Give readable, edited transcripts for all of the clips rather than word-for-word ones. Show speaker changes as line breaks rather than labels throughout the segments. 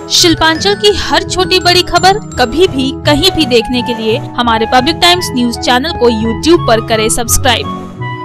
शिल्पांचल की हर छोटी बड़ी खबर कभी भी कहीं भी देखने के लिए हमारे पब्लिक टाइम्स न्यूज चैनल को यूट्यूब पर करें सब्सक्राइब।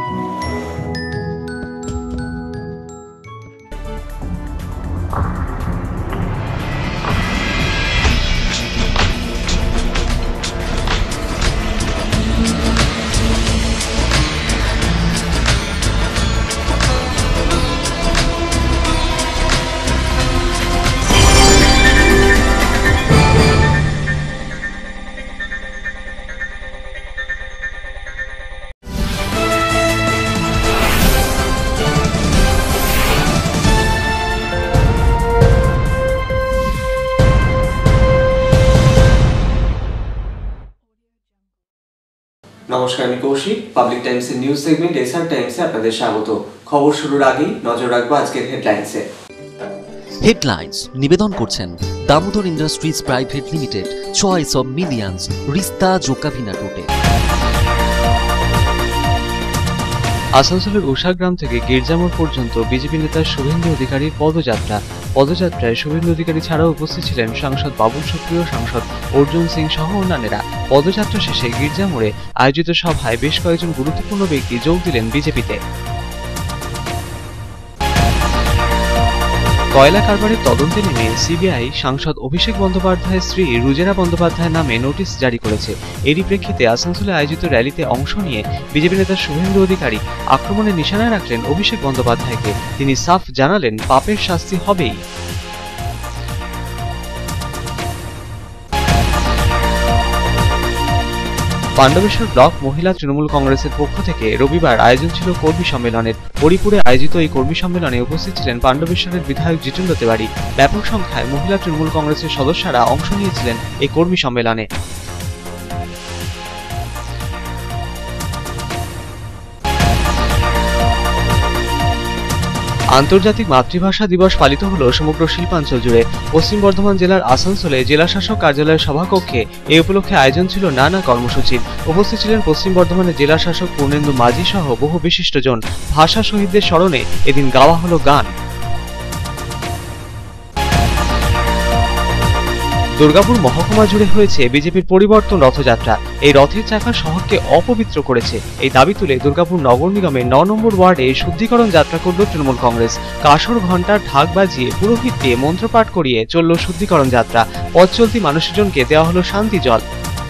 নমস্কার, আমি কৌশিক। পাবলিক টাইমসের নিউজ সেগমেন্ট এসআর টাইমসে আপনাদের স্বাগত। খবর শুরুর আগেই নজর রাখবো আজকের হেডলাইনসে।
হেডলাইন্স নিবেদন করছেন Damodar industries private limited, choice of millions, রিস্তা জোকাভিনা টোটে।
আসানসোলের উষাগ্রাম থেকে গির্জামোড় পর্যন্ত বিজেপি নেতা শুভেন্দু অধিকারীর পদযাত্রায় শুভেন্দু অধিকারী ছাড়াও উপস্থিত ছিলেন সাংসদ বাবুল সুপ্রিয়, সাংসদ অর্জুন সিং সহ অন্যান্যরা। পদযাত্রা শেষে গির্জামোড়ে আয়োজিত সভায় বেশ কয়েকজন গুরুত্বপূর্ণ ব্যক্তি যোগ দিলেন বিজেপিতে। কয়লা কারবারের তদন্তে নেমে সিবিআই সাংসদ অভিষেক বন্দ্যোপাধ্যায়ের স্ত্রী রুজেরা বন্দ্যোপাধ্যায়ের নামে নোটিশ জারি করেছে। এরই প্রেক্ষিতে আসানসোলে আয়োজিত র্যালিতে অংশ নিয়ে বিজেপি নেতা শুভেন্দু অধিকারী আক্রমণের নিশানায় রাখলেন অভিষেক বন্দ্যোপাধ্যায়কে। তিনি সাফ জানালেন, পাপের শাস্তি হবেই। পাণ্ডবেশ্বর ব্লক মহিলা তৃণমূল কংগ্রেসের পক্ষ থেকে রবিবার আয়োজন ছিল কর্মী সম্মেলনের। হরিপুরে আয়োজিত এই কর্মী সম্মেলনে উপস্থিত ছিলেন পাণ্ডবেশ্বরের বিধায়ক জিতেন্দ্র তেওয়ারি। ব্যাপক সংখ্যায় মহিলা তৃণমূল কংগ্রেসের সদস্যরা অংশ নিয়েছিলেন এই কর্মী সম্মেলনে। আন্তর্জাতিক মাতৃভাষা দিবস পালিত হলো সমগ্র শিল্পাঞ্চল জুড়ে। পশ্চিম বর্ধমান জেলার আসানসোলে জেলা শাসক কার্যালয়ের সভাকক্ষে এই উপলক্ষে আয়োজন ছিল নানা কর্মসূচির। উপস্থিত ছিলেন পশ্চিম বর্ধমানের জেলা শাসক পূর্ণেন্দু মাঝি সহ বহু বিশিষ্টজন। ভাষা শহীদদের স্মরণে এদিন গাওয়া হলো গান। দুর্গাপুর মহকুমা জুড়ে হয়েছে বিজেপির পরিবর্তন রথযাত্রা। এই রথের চাকা শহরকে অপবিত্র করেছে, এই দাবি তুলে দুর্গাপুর নগর নিগমের ৯ নম্বর ওয়ার্ডে শুদ্ধিকরণ যাত্রা করল তৃণমূল কংগ্রেস। কাসর ঘণ্টার ঢাক বাজিয়ে পুরোহিত দিয়ে মন্ত্রপাঠ করিয়ে চলল শুদ্ধিকরণ যাত্রা। পথ চলতি মানুষজনকে দেওয়া হলো শান্তি জল।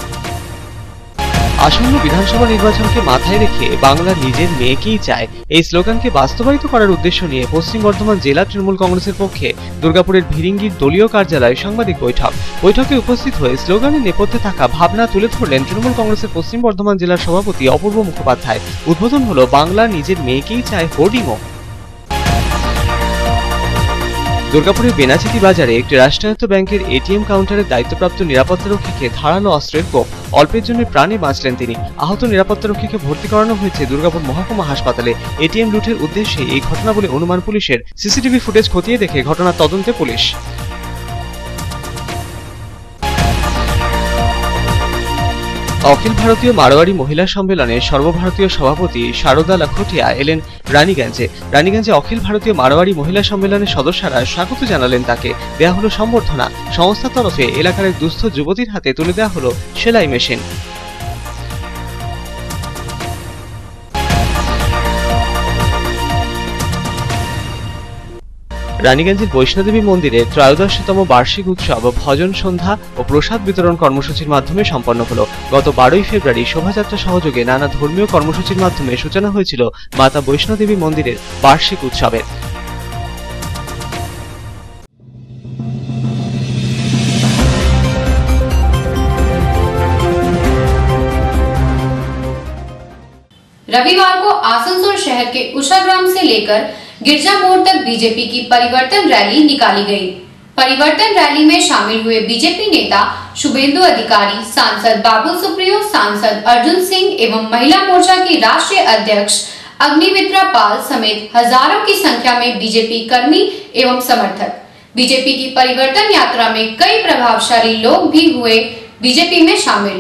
আসন্ন বিধানসভা নির্বাচনকে মাথায় রেখে বাংলা নিজের মেয়েকেই চায়, এই স্লোগানকে বাস্তবায়িত করার উদ্দেশ্য নিয়ে পশ্চিম বর্ধমান জেলা তৃণমূল কংগ্রেসের পক্ষে দুর্গাপুরের ভিরিঙ্গির দলীয় কার্যালয়ে সাংবাদিক বৈঠকে উপস্থিত হয়ে স্লোগানের নেপথ্যে থাকা ভাবনা তুলে ধরলেন তৃণমূল কংগ্রেসের পশ্চিম বর্ধমান জেলার সভাপতি অপূর্ব মুখোপাধ্যায়। উদ্বোধন হলো বাংলা নিজের মেয়েকেই চায় হোর্ডিংও। দুর্গাপুরের বেনাচিতি বাজারে একটি রাষ্ট্রায়ত্ত ব্যাংকের এটিএম কাউন্টারের দায়িত্বপ্রাপ্ত নিরাপত্তারক্ষীকে ধারালো অস্ত্রের কোপ। অল্পের জন্য প্রাণে বাঁচলেন তিনি। আহত নিরাপত্তারক্ষীকে ভর্তি করানো হয়েছে দুর্গাপুর মহকুমা হাসপাতালে। এটিএম লুটের উদ্দেশ্যে এই ঘটনা বলে অনুমান পুলিশের। সিসিটিভি ফুটেজ খতিয়ে দেখে ঘটনার তদন্তে পুলিশ। অখিল ভারতীয় মারোয়ারি মহিলা সম্মেলনের সর্বভারতীয় সভাপতি শারদা লাখোটিয়া এলেন রানীগঞ্জে অখিল ভারতীয় মারোয়ারি মহিলা সম্মেলনের সদস্যরা স্বাগত জানালেন তাকে। দেয়া হলো সম্বর্ধনা। সংস্থার তরফে এলাকার এক দুস্থ যুবতীর হাতে তুলে দেওয়া হলো সেলাই মেশিন। রানীগঞ্জের বৈষ্ণোদেবী মন্দিরে 'ত্রয়োদশতম বার্ষিক উৎসব ভজন সন্ধ্যা ও প্রসাদ বিতরণ কর্মসূচির মাধ্যমে সম্পন্ন হলো। গত 12ই ফেব্রুয়ারি শোভাযাত্রা সহযোগে নানা ধর্মীয় কর্মসূচির মাধ্যমে সূচনা হয়েছিল মাতা বৈষ্ণোদেবী মন্দিরের বার্ষিক উৎসবের।
रविवार को आसनसोल शहर के उषाग्राम से लेकर गिरजा मोड़ तक बीजेपी की परिवर्तन रैली निकाली गई। परिवर्तन रैली में शामिल हुए बीजेपी नेता शुभेंदु अधिकारी, सांसद बाबुल सुप्रियो, सांसद अर्जुन सिंह एवं महिला मोर्चा की राष्ट्रीय अध्यक्ष अग्निमित्रा पाल समेत हजारों की संख्या में बीजेपी कर्मी एवं समर्थक। बीजेपी की परिवर्तन यात्रा में कई प्रभावशाली लोग भी हुए बीजेपी में शामिल।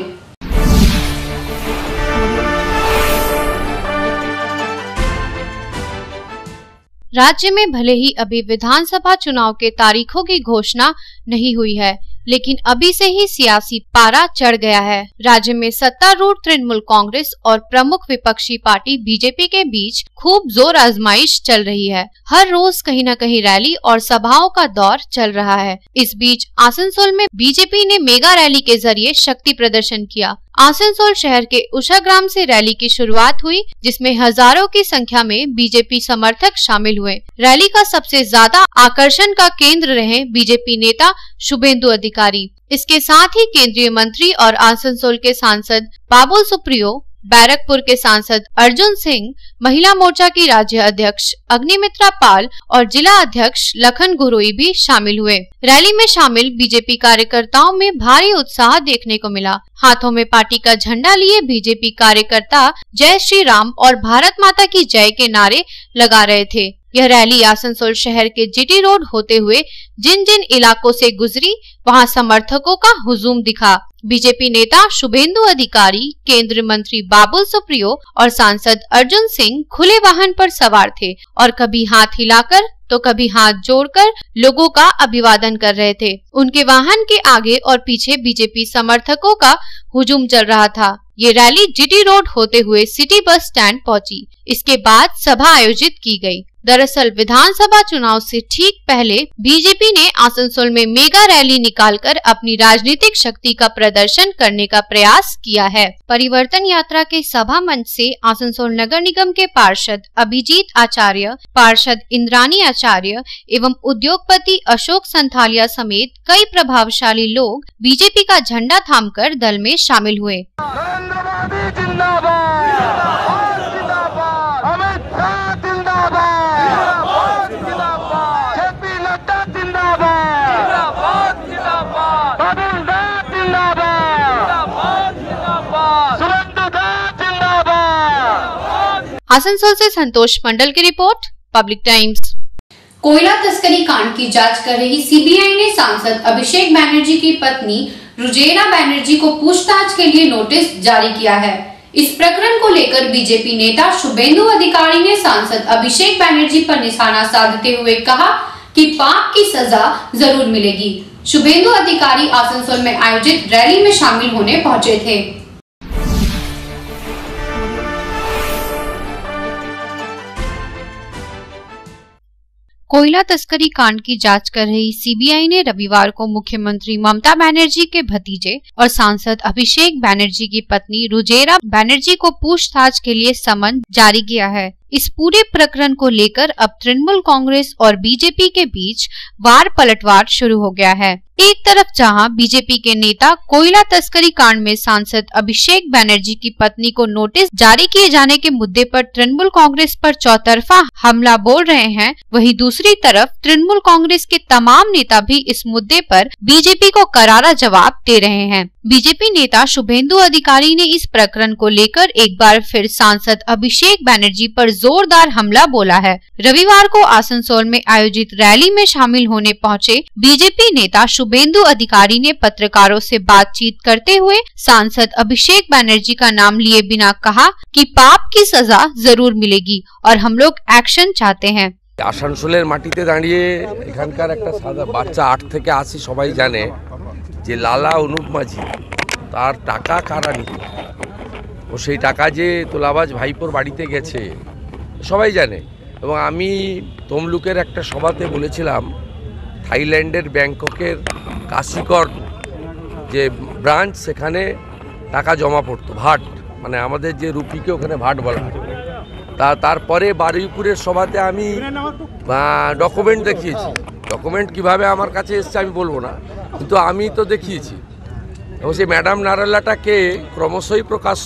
राज्य में भले ही अभी विधानसभा चुनाव के तारीखों की घोषणा नहीं हुई है, लेकिन अभी से ही सियासी पारा चढ़ गया है। राज्य में सत्तारूढ़ तृणमूल कांग्रेस और प्रमुख विपक्षी पार्टी बीजेपी के बीच खूब जोर आजमाइश चल रही है। हर रोज कहीं न कहीं रैली और सभाओं का दौर चल रहा है। इस बीच आसनसोल में बीजेपी ने मेगा रैली के जरिए शक्ति प्रदर्शन किया। आसनसोल शहर के उषाग्राम से रैली की शुरुआत हुई, जिसमें हजारों की संख्या में बीजेपी समर्थक शामिल हुए। रैली का सबसे ज्यादा आकर्षण का केंद्र रहे बीजेपी नेता शुभेंदु अधिकारी। इसके साथ ही केंद्रीय मंत्री और आसनसोल के सांसद बाबुल सुप्रियो, बैरकपुर के सांसद अर्जुन सिंह, महिला मोर्चा की राज्य अध्यक्ष अग्निमित्रा पाल और जिला अध्यक्ष लखन घुरोई भी शामिल हुए। रैली में शामिल बीजेपी कार्यकर्ताओं में भारी उत्साह देखने को मिला। हाथों में पार्टी का झंडा लिए बीजेपी कार्यकर्ता जय श्री राम और भारत माता की जय के नारे लगा रहे थे। यह रैली आसनसोल शहर के जीटी रोड होते हुए जिन जिन इलाकों से गुजरी, वहां समर्थकों का हुजूम दिखा। बीजेपी नेता शुभेंदु अधिकारी, केंद्रीय मंत्री बाबुल सुप्रियो और सांसद अर्जुन सिंह खुले वाहन पर सवार थे और कभी हाथ हिलाकर तो कभी हाथ जोड़कर लोगों का अभिवादन कर रहे थे। उनके वाहन के आगे और पीछे बीजेपी समर्थकों का हुजूम चल रहा था। ये रैली जीटी रोड होते हुए सिटी बस स्टैंड पहुंची। इसके बाद सभा आयोजित की गई। दरअसल विधानसभा चुनाव से ठीक पहले बीजेपी ने आसनसोल में मेगा रैली निकालकर अपनी राजनीतिक शक्ति का प्रदर्शन करने का प्रयास किया है। परिवर्तन यात्रा के सभा मंच से आसनसोल नगर निगम के पार्षद अभिजीत आचार्य, पार्षद इंद्रानी आचार्य एवं उद्योगपति अशोक संथालिया समेत कई प्रभावशाली लोग बीजेपी का झंडा थामकर दल में शामिल हुए। आसनसोल से संतोष मंडल की रिपोर्ट, पब्लिक टाइम्स।
कोयला तस्करी कांड की जांच कर रही सीबीआई ने सांसद अभिषेक बैनर्जी की पत्नी रुजेरा बैनर्जी को पूछताछ के लिए नोटिस जारी किया है। इस प्रकरण को लेकर बीजेपी नेता शुभेंदु अधिकारी ने सांसद अभिषेक बैनर्जी पर निशाना साधते हुए कहा कि पाप की सजा जरूर मिलेगी। शुभेंदु अधिकारी आसनसोल में आयोजित रैली में शामिल होने पहुंचे थे।
कोयला तस्करी कांड की जांच कर रही सीबीआई ने रविवार को मुख्यमंत्री ममता बनर्जी के भतीजे और सांसद अभिषेक बैनर्जी की पत्नी रुजेरा बैनर्जी को पूछताछ के लिए समन जारी किया है। इस पूरे प्रकरण को लेकर अब तृणमूल कांग्रेस और बीजेपी के बीच वार पलटवार शुरू हो गया है। एक तरफ जहां बीजेपी के नेता कोयला तस्करी कांड में सांसद अभिषेक बैनर्जी की पत्नी को नोटिस जारी किए जाने के मुद्दे पर तृणमूल कांग्रेस पर चौतरफा हमला बोल रहे हैं, वहीं दूसरी तरफ तृणमूल कांग्रेस के तमाम नेता भी इस मुद्दे पर बीजेपी को करारा जवाब दे रहे हैं। बीजेपी नेता शुभेंदु अधिकारी ने इस प्रकरण को लेकर एक बार फिर सांसद अभिषेक बैनर्जी पर जोरदार हमला बोला है। रविवार को आसनसोल में आयोजित रैली में शामिल होने पहुंचे बीजेपी नेता शुभेंदु अधिकारी ने पत्रकारों से बातचीत करते हुए सांसद अभिषेक बैनर्जी का नाम लिए बिना कहा कि पाप की सजा जरूर मिलेगी और हम लोग एक्शन चाहते हैं।
आसानसोलेर माटीते दाঁড়িয়ে এখানকার একটা সাদা বাচ্চা 8 থেকে 80 সবাই জানে যে লালা অনুপ মাঝি তার টাকা কারা নিত ও সেই টাকা যে তোলাবাজ ভাইপোর বাড়িতে গেছে সবাই জানে। এবং আমি তমলুকের একটা সভাতে বলেছিলাম থাইল্যান্ডের ব্যাংককের কাশিকর যে ব্রাঞ্চ সেখানে টাকা জমা পড়তো ভাট, মানে আমাদের যে রুপিকে ওখানে ভাট বলা হয়। তারপরে বারুইপুরের সভাতে আমি ডকুমেন্ট দেখিয়েছি। ডকুমেন্ট কিভাবে আমার কাছে এসছে আমি বলবো না, কিন্তু আমি তো দেখিয়েছি। এবং সেই ম্যাডাম নারাল্লাটাকে ক্রমশই প্রকাশ্য,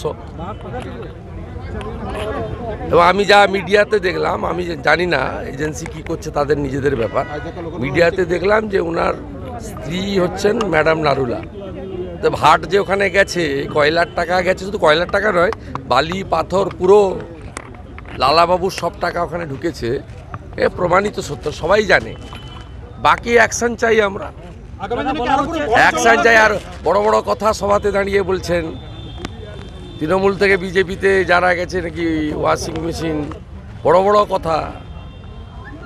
এবং আমি যা মিডিয়াতে দেখলাম, আমি জানি না এজেন্সি কি করছে তাদের নিজেদের ব্যাপার, মিডিয়াতে দেখলাম যে ওনার স্ত্রী হচ্ছেন ম্যাডাম নারুলা। তো ভাট যে ওখানে গেছে কয়লার টাকা গেছে, শুধু কয়লার টাকা নয়, বালি পাথর পুরো লালাবাবুর সব টাকা ওখানে ঢুকেছে, এ প্রমাণিত সত্য, সবাই জানে। বাকি অ্যাকশন চাই, আমরা অ্যাকশন চাই। আর বড় বড় কথা সভাতে দাঁড়িয়ে বলছেন তৃণমূল থেকে বিজেপিতে যারা গেছে নাকি ওয়াশিং মেশিন, বড় বড় কথা।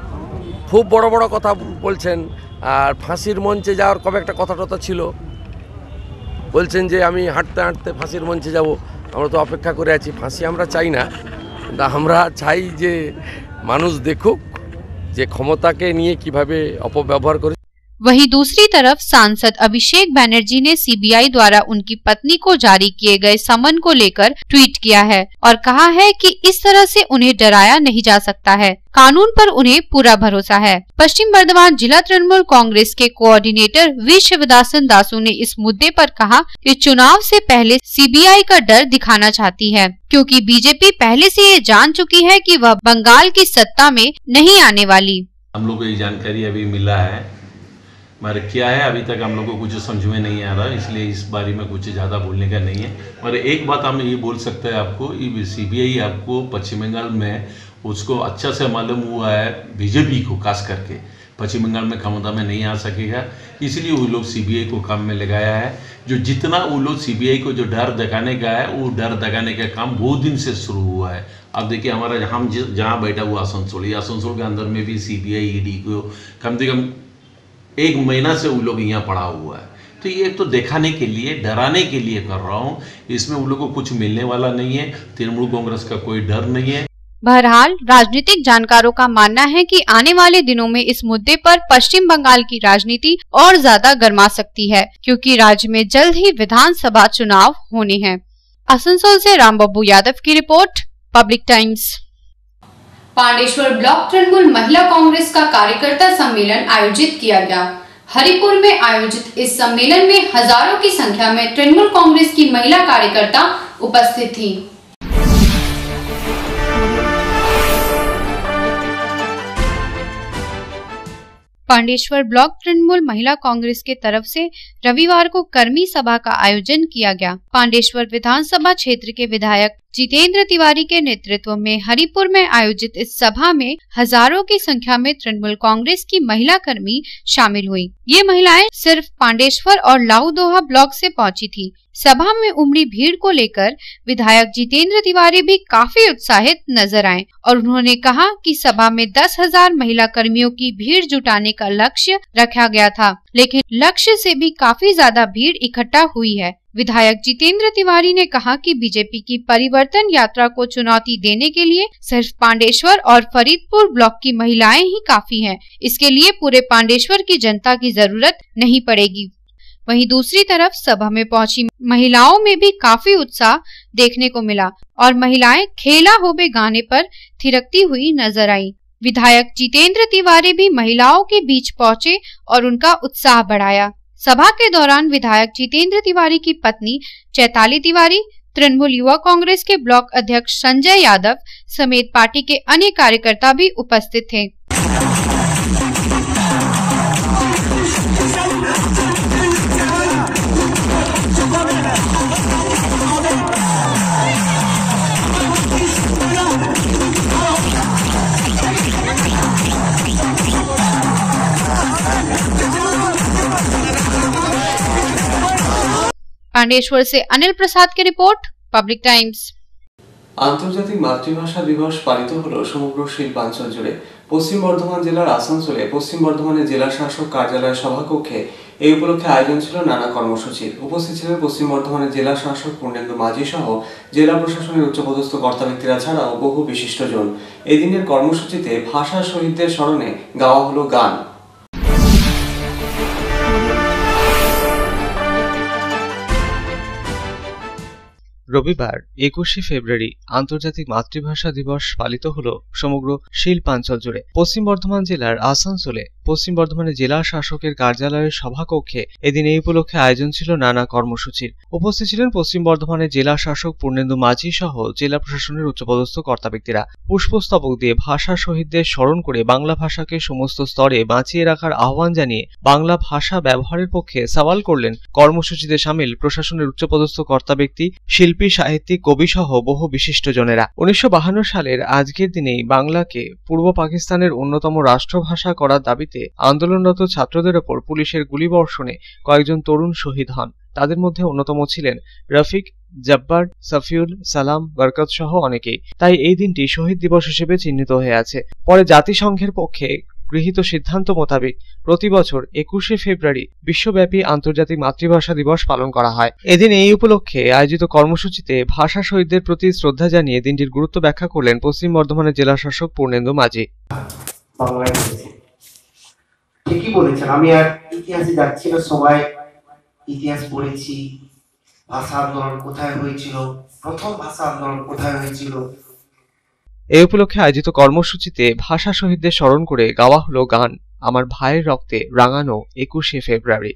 খুব বড় বড় কথা বলছেন। আর ফাঁসির মঞ্চে যাওয়ার কবে একটা কথা ছিল, বলছেন যে আমি হাঁটতে হাঁটতে ফাঁসির মঞ্চে যাব। আমরা তো অপেক্ষা করে আছি, ফাঁসি আমরা চাই না, কিন্তু আমরা চাই যে মানুষ দেখুক যে ক্ষমতাকে নিয়ে কিভাবে অপব্যবহার করে।
वहीं दूसरी तरफ सांसद अभिषेक बैनर्जी ने सीबीआई द्वारा उनकी पत्नी को जारी किए गए समन को लेकर ट्वीट किया है और कहा है कि इस तरह से उन्हें डराया नहीं जा सकता है, कानून पर उन्हें पूरा भरोसा है। पश्चिम बर्धमान जिला तृणमूल कांग्रेस के कोऑर्डिनेटर वी शिवदासन दासू ने इस मुद्दे पर कहा कि चुनाव से पहले सीबीआई का डर दिखाना चाहती है, क्योंकि बीजेपी पहले से ये जान चुकी है कि वह बंगाल की सत्ता में नहीं आने वाली।
हम लोग को ये जानकारी अभी मिला है, मगर क्या है अभी तक हम लोग को कुछ समझ में नहीं आ रहा, इसलिए इस बारे में कुछ ज़्यादा बोलने का नहीं है। मगर एक बात हम ये बोल सकते हैं आपको, सीबीआई आपको पश्चिम बंगाल में उसको अच्छा से मालूम हुआ है, बीजेपी को खास करके पश्चिम बंगाल में क्षमता में नहीं आ सकेगा, इसलिए वो लोग सीबीआई को काम में लगाया है। जो जितना वो लोग सीबीआई को जो डर दिखाने का है, वो डर दिखाने का काम बहुत दिन से शुरू हुआ है। अब देखिए हमारा हम जहाँ बैठा हुआ आसनसोल के अंदर में भी सीबीआई ईडी को कम से कम 1 महीना से वो लोग यहाँ पड़ा हुआ है। तो ये तो दिखाने के लिए, डराने के लिए कर रहा हूँ, इसमें उन लोगों को कुछ मिलने वाला नहीं है। तृणमूल कांग्रेस का कोई डर नहीं है।
बहरहाल राजनीतिक जानकारों का मानना है कि आने वाले दिनों में इस मुद्दे पर पश्चिम बंगाल की राजनीति और ज्यादा गर्मा सकती है, क्योंकि राज्य में जल्द ही विधानसभा चुनाव होने हैं। आसनसोल से रामबाबू यादव की रिपोर्ट, public times.
Pandeshwar block Trinamool Mahila Congress का कार्यकर्ता सम्मेलन आयोजित किया गया। हरिपुर में आयोजित इस सम्मेलन में हजारों की संख्या में तृणमूल कांग्रेस की महिला कार्यकर्ता उपस्थित थीं।
पांडेश्वर ब्लॉक तृणमूल महिला कांग्रेस के तरफ से रविवार को कर्मी सभा का आयोजन किया गया। पांडेश्वर विधानसभा क्षेत्र के विधायक जितेंद्र तिवारी के नेतृत्व में हरिपुर में आयोजित इस सभा में हजारों की संख्या में तृणमूल कांग्रेस की महिला कर्मी शामिल हुई। ये महिलाएं सिर्फ पांडेश्वर और लाउदोहा ब्लॉक से पहुंची थी। सभा में उमड़ी भीड़ को लेकर विधायक जितेंद्र तिवारी भी काफी उत्साहित नजर आए और उन्होंने कहा कि सभा में 10,000 महिला कर्मियों की भीड़ जुटाने का लक्ष्य रखा गया था, लेकिन लक्ष्य से भी काफी ज्यादा भीड़ इकट्ठा हुई है। विधायक जितेंद्र तिवारी ने कहा कि बीजेपी की परिवर्तन यात्रा को चुनौती देने के लिए सिर्फ पांडेश्वर और फरीदपुर ब्लॉक की महिलाएं ही काफी हैं। इसके लिए पूरे पांडेश्वर की जनता की जरूरत नहीं पड़ेगी। वहीं दूसरी तरफ सभा में पहुंची महिलाओं में भी काफी उत्साह देखने को मिला और महिलाएं खेला होबे गाने पर थिरकती हुई नजर आई। विधायक जितेंद्र तिवारी भी महिलाओं के बीच पहुंचे और उनका उत्साह बढ़ाया। सभा के दौरान विधायक जितेंद्र तिवारी की पत्नी चैताली तिवारी, तृणमूल युवा कांग्रेस के ब्लॉक अध्यक्ष संजय यादव समेत पार्टी के अन्य कार्यकर्ता भी उपस्थित थे। पांडेश्वर से अनिल प्रसाद की रिपोर्ट, पब्लिक टाइम्स।
আন্তর্জাতিক মাতৃভাষা দিবস পালিত হলো সমগ্র শিল্পাঞ্চল জুড়ে। পশ্চিম বর্ধমান জেলার আসানসোলে পশ্চিম বর্ধমানের জেলা শাসক কার্যালয়ের সভাকক্ষে এই উপলক্ষে আয়োজন ছিল নানা কর্মসূচির। উপস্থিত ছিলেন পশ্চিম বর্ধমানের জেলা শাসক পূর্ণেন্দু মাঝি সহ জেলা প্রশাসনের উচ্চপদস্থ কর্তা ব্যক্তিরা ছাড়াও বহু বিশিষ্টজন। এদিনের কর্মসূচিতে ভাষা শহীদদের স্মরণে গাওয়া হলো গান।
রবিবার 21শে ফেব্রুয়ারি আন্তর্জাতিক মাতৃভাষা দিবস পালিত হলো সমগ্র শিল্পাঞ্চল জুড়ে। পশ্চিম বর্ধমান জেলার আসানসোলে পশ্চিম বর্ধমানের জেলা শাসকের কার্যালয়ের সভাকক্ষে এদিন এই উপলক্ষে আয়োজন ছিল নানা কর্মসূচির। উপস্থিত ছিলেন পশ্চিম বর্ধমানের জেলা শাসক পূর্ণেন্দু মাঝি সহ জেলা প্রশাসনের উচ্চপদস্থ কর্তা ব্যক্তিরা। পুষ্পস্তবক দিয়ে ভাষা শহীদদের স্মরণ করে বাংলা ভাষাকে সমস্ত স্তরে বাঁচিয়ে রাখার আহ্বান জানিয়ে বাংলা ভাষা ব্যবহারের পক্ষে সওয়াল করলেন। কর্মসূচিতে সামিল প্রশাসনের উচ্চপদস্থ কর্তা ব্যক্তি, শিল্পী, সাহিত্যিক, কবি সহ বহু বিশিষ্টজনেরা। 1952 সালের আজকের দিনেই বাংলাকে পূর্ব পাকিস্তানের অন্যতম রাষ্ট্রভাষা করার দাবিতে আন্দোলনরত ছাত্রদের ওপর পুলিশের গুলিবর্ষণে কয়েকজন তরুণ শহীদ হন। তাদের মধ্যে অন্যতম ছিলেন রফিক, জব্বার, সফিউল, সালাম, বরকত সহ অনেকেই। তাই এই দিনটি শহীদ দিবস হিসেবে চিহ্নিত হয়ে আছে। পরে জাতিসংঘের পক্ষে গৃহীত সিদ্ধান্ত মোতাবেক প্রতি বছর 21শে ফেব্রুয়ারি বিশ্বব্যাপী আন্তর্জাতিক মাতৃভাষা দিবস পালন করা হয়। এদিন এই উপলক্ষে আয়োজিত কর্মসূচিতে ভাষা শহীদদের প্রতি শ্রদ্ধা জানিয়ে দিনটির গুরুত্ব ব্যাখ্যা করলেন পশ্চিম বর্ধমানের জেলা শাসক পূর্ণেন্দু মাঝি।
ঠিকই বলেছেন, আমি আর ইতিহাসে যাচ্ছি না, সবাই ইতিহাস পড়েছি। ভাষা আন্দোলন কোথায় হয়েছিল, প্রথম ভাষা আন্দোলন কোথায় হয়েছিল।
এই উপলক্ষে আয়োজিত কর্মসূচিতে ভাষা শহীদদের স্মরণ করে গাওয়া হলো গান আমার ভাইয়ের রক্তে রাঙানো 21শে ফেব্রুয়ারি।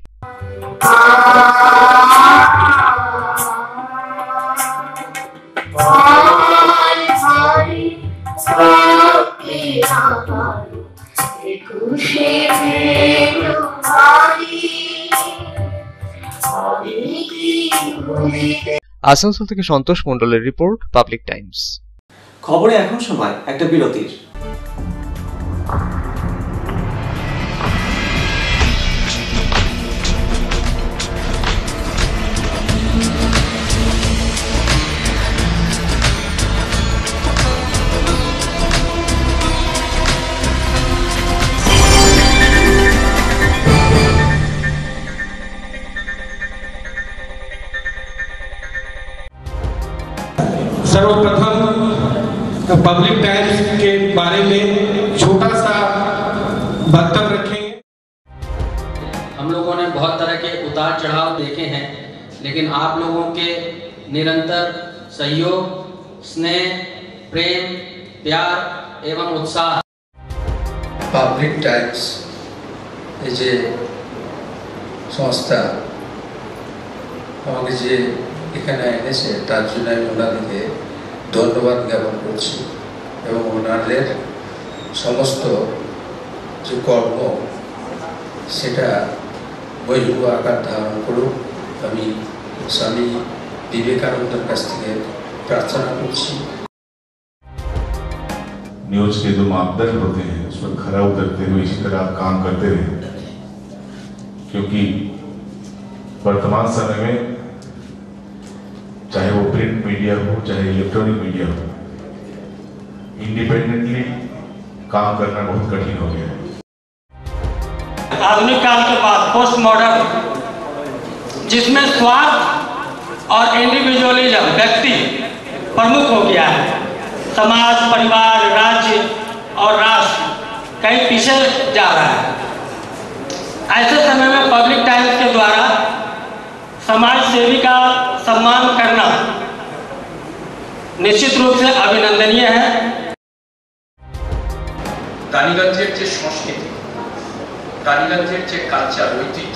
আসানসোল থেকে সন্তোষ মণ্ডলের রিপোর্ট, পাবলিক টাইমস।
খবরে এখন সময় একটা বিরতির।
सर्वप्रथम पब्लिक टाइम्स के बारे में छोटा सा वक्तव्य रखेंगे।
हम लोगों ने बहुत तरह के उतार चढ़ाव देखे हैं, लेकिन आप लोगों के निरंतर सहयोग, स्नेह, प्रेम, प्यार एवं उत्साह।
पब्लिक टाइम्स যে সংস্থা আমাকে যে এখানে এনেছে তার জন্য আমি ওনাদেরকে ধন্যবাদ জ্ঞাপন করছি এবং ওনাদের সমস্ত যে কর্ম সেটা বৈভব আকার ধারণ করুক আমি স্বামী বিবেকানন্দের কাছ থেকে प्रार्थना করছি।
न्यूज के जो मापदंड होते हैं उस पर खरा उतरते हुए इसी तरह आप काम करते रहे, क्योंकि वर्तमान समय में चाहे वो प्रिंट मीडिया हो चाहे इलेक्ट्रॉनिक मीडिया हो, इंडिपेंडेंटली काम करना बहुत कठिन हो गया है।
आधुनिक काल के बाद पोस्ट मॉडर्न, जिसमें स्वार्थ और इंडिविजुअलिज्म व्यक्ति प्रमुख हो गया है, समाज, परिवार, राज्य और राष्ट्र कहीं पीछे जा रहा है। ऐसे समय में पब्लिक टाइम्स के द्वारा समाज सेवी का सम्मान करना निश्चित रूप से अभिनंदनीय है।
রানীগঞ্জের যে সংস্কৃতি, রানীগঞ্জের যে কালচার, ঐতিহ্য,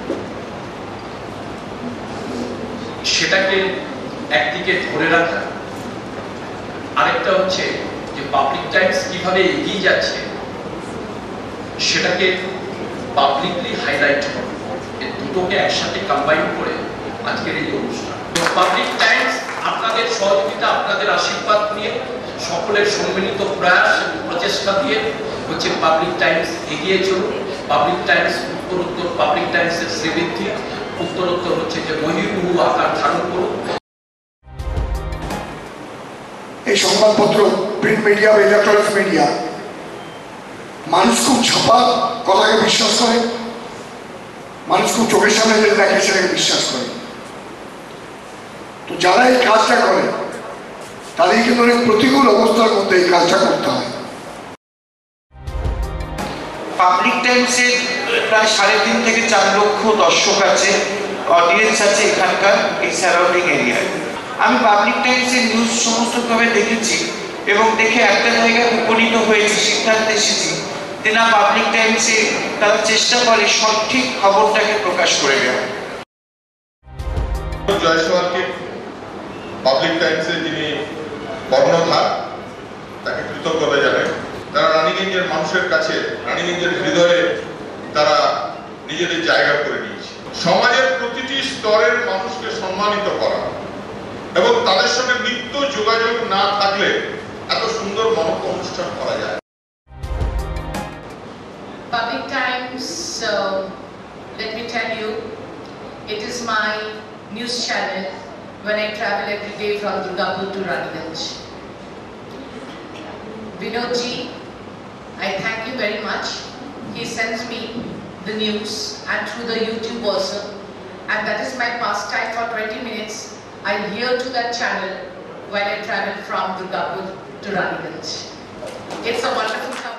সেটাকে একদিকে ধরে রাখা, আরেকটা হচ্ছে যে পাবলিক টাইমস কিভাবে এগিয়ে যাচ্ছে সেটাকে পাবলিকলি হাইলাইট করা, এই দুটোকে একসাথে কম্বাইন করে আজকের এই অনুষ্ঠান। পাবলিক টাইমস আপনাদের সহযোগিতা, আপনাদের আশীর্বাদ নিয়ে, সকলের সম্মিলিত প্রয়াস প্রচেষ্টা দিয়ে হচ্ছে পাবলিক টাইমস এগিয়ে চলুন। পাবলিক টাইমস উত্তরোত্তর, পাবলিক টাইমসের শ্রীবৃদ্ধি উত্তরোত্তর হচ্ছে যে মহিরুহ আকার ধারণ করুন।
এই সংবাদপত্র, প্রিন্ট মিডিয়া বা ইলেকট্রনিক মিডিয়া, মানুষ খুব ছাপা কথাকে বিশ্বাস করে, মানুষ খুব চোখের সামনে যেটা দেখে সেটাকে বিশ্বাস করে। তো যারা এই কাজটা করে তাদের কিন্তু অনেক প্রতিকূল অবস্থার মধ্যে এই কাজটা করতে হয়।
পাবলিক টাইমসে প্রায় 3.5 থেকে 4 লক্ষ দর্শক আছে, অডিয়েন্স আছে এখানকার এই সারাউন্ডিং এরিয়ায়। আমি পাবলিক টাইমসের নিউজ সমস্তভাবে দেখেছি এবং দেখে একটা জায়গায় উপনীত হয়েছি, সিদ্ধান্তে এসেছি যে না, পাবলিক টাইমসে তারা চেষ্টা করে সঠিক খবরটাকে প্রকাশ করে দেওয়া।
জয়সওয়ালকে পাবলিক টাইমসে যিনি কর্ণধার, তাকে কৃতজ্ঞতা জানাই। তারা রানীগঞ্জের মানুষের কাছে, রানীগঞ্জের হৃদয়ে তারা নিজেদের জায়গা করে নিয়েছে। সমাজের প্রতিটি স্তরের মানুষকে সম্মানিত করা এবং তাদের সঙ্গে নিত্য যোগাযোগ না থাকলে এত সুন্দর মহৎ অনুষ্ঠান করা যায়।
Public Times, let me tell you, it is my news channel when I travel every day from Durgapur to Raniganj. Vinodji, I thank you very much. He sends me the news and through the YouTube also, and that is my pastime for 20 minutes. I hear to that channel while I travel from Durgapur to Raniganj. It's a wonderful company.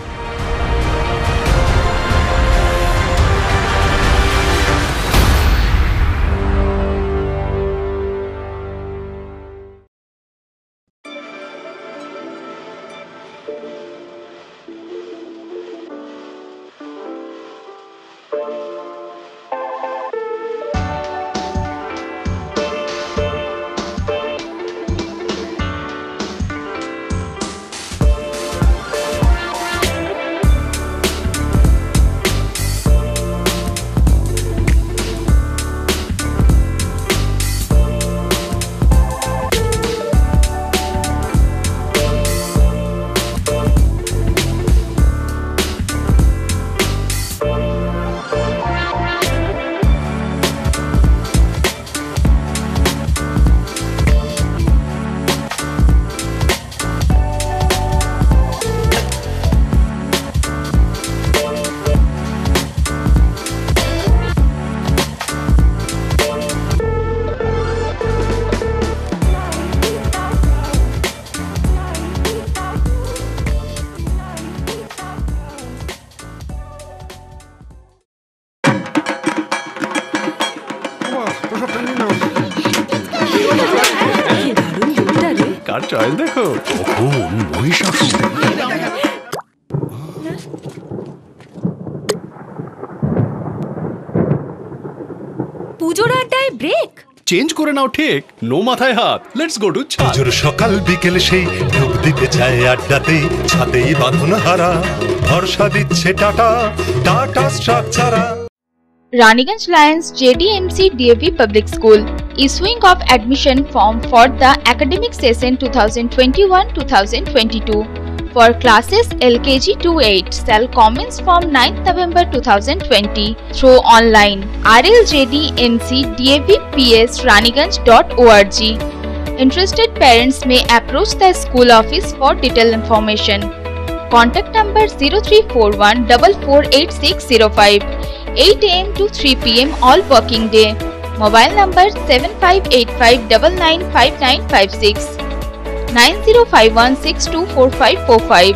কার choice দেখো, তখন মহিষাসুর।
পুজোর আড্ডায় break
change করে নাও ঠিক, no মাথায় হাত। Let's go to ছা।
পুজোর সকাল বিকেল সেই ডুব দিতে চায় আড্ডাতেই, ছাতেই বাঁধন হারা ভরসা দিচ্ছে Tata, Tata Structura.
Raniganj Lions JDMC DAV Public School issuing of admission form for the academic session 2021-2022 for classes LKG to 8 shall commence from 9th November 2020 through online rljdmc.davps.raniganj.org. Interested parents may approach the school office for detailed information. Contact number 0341 448605. 8 AM to 3 PM all working day. Mobile number 7585995956, 9051624545,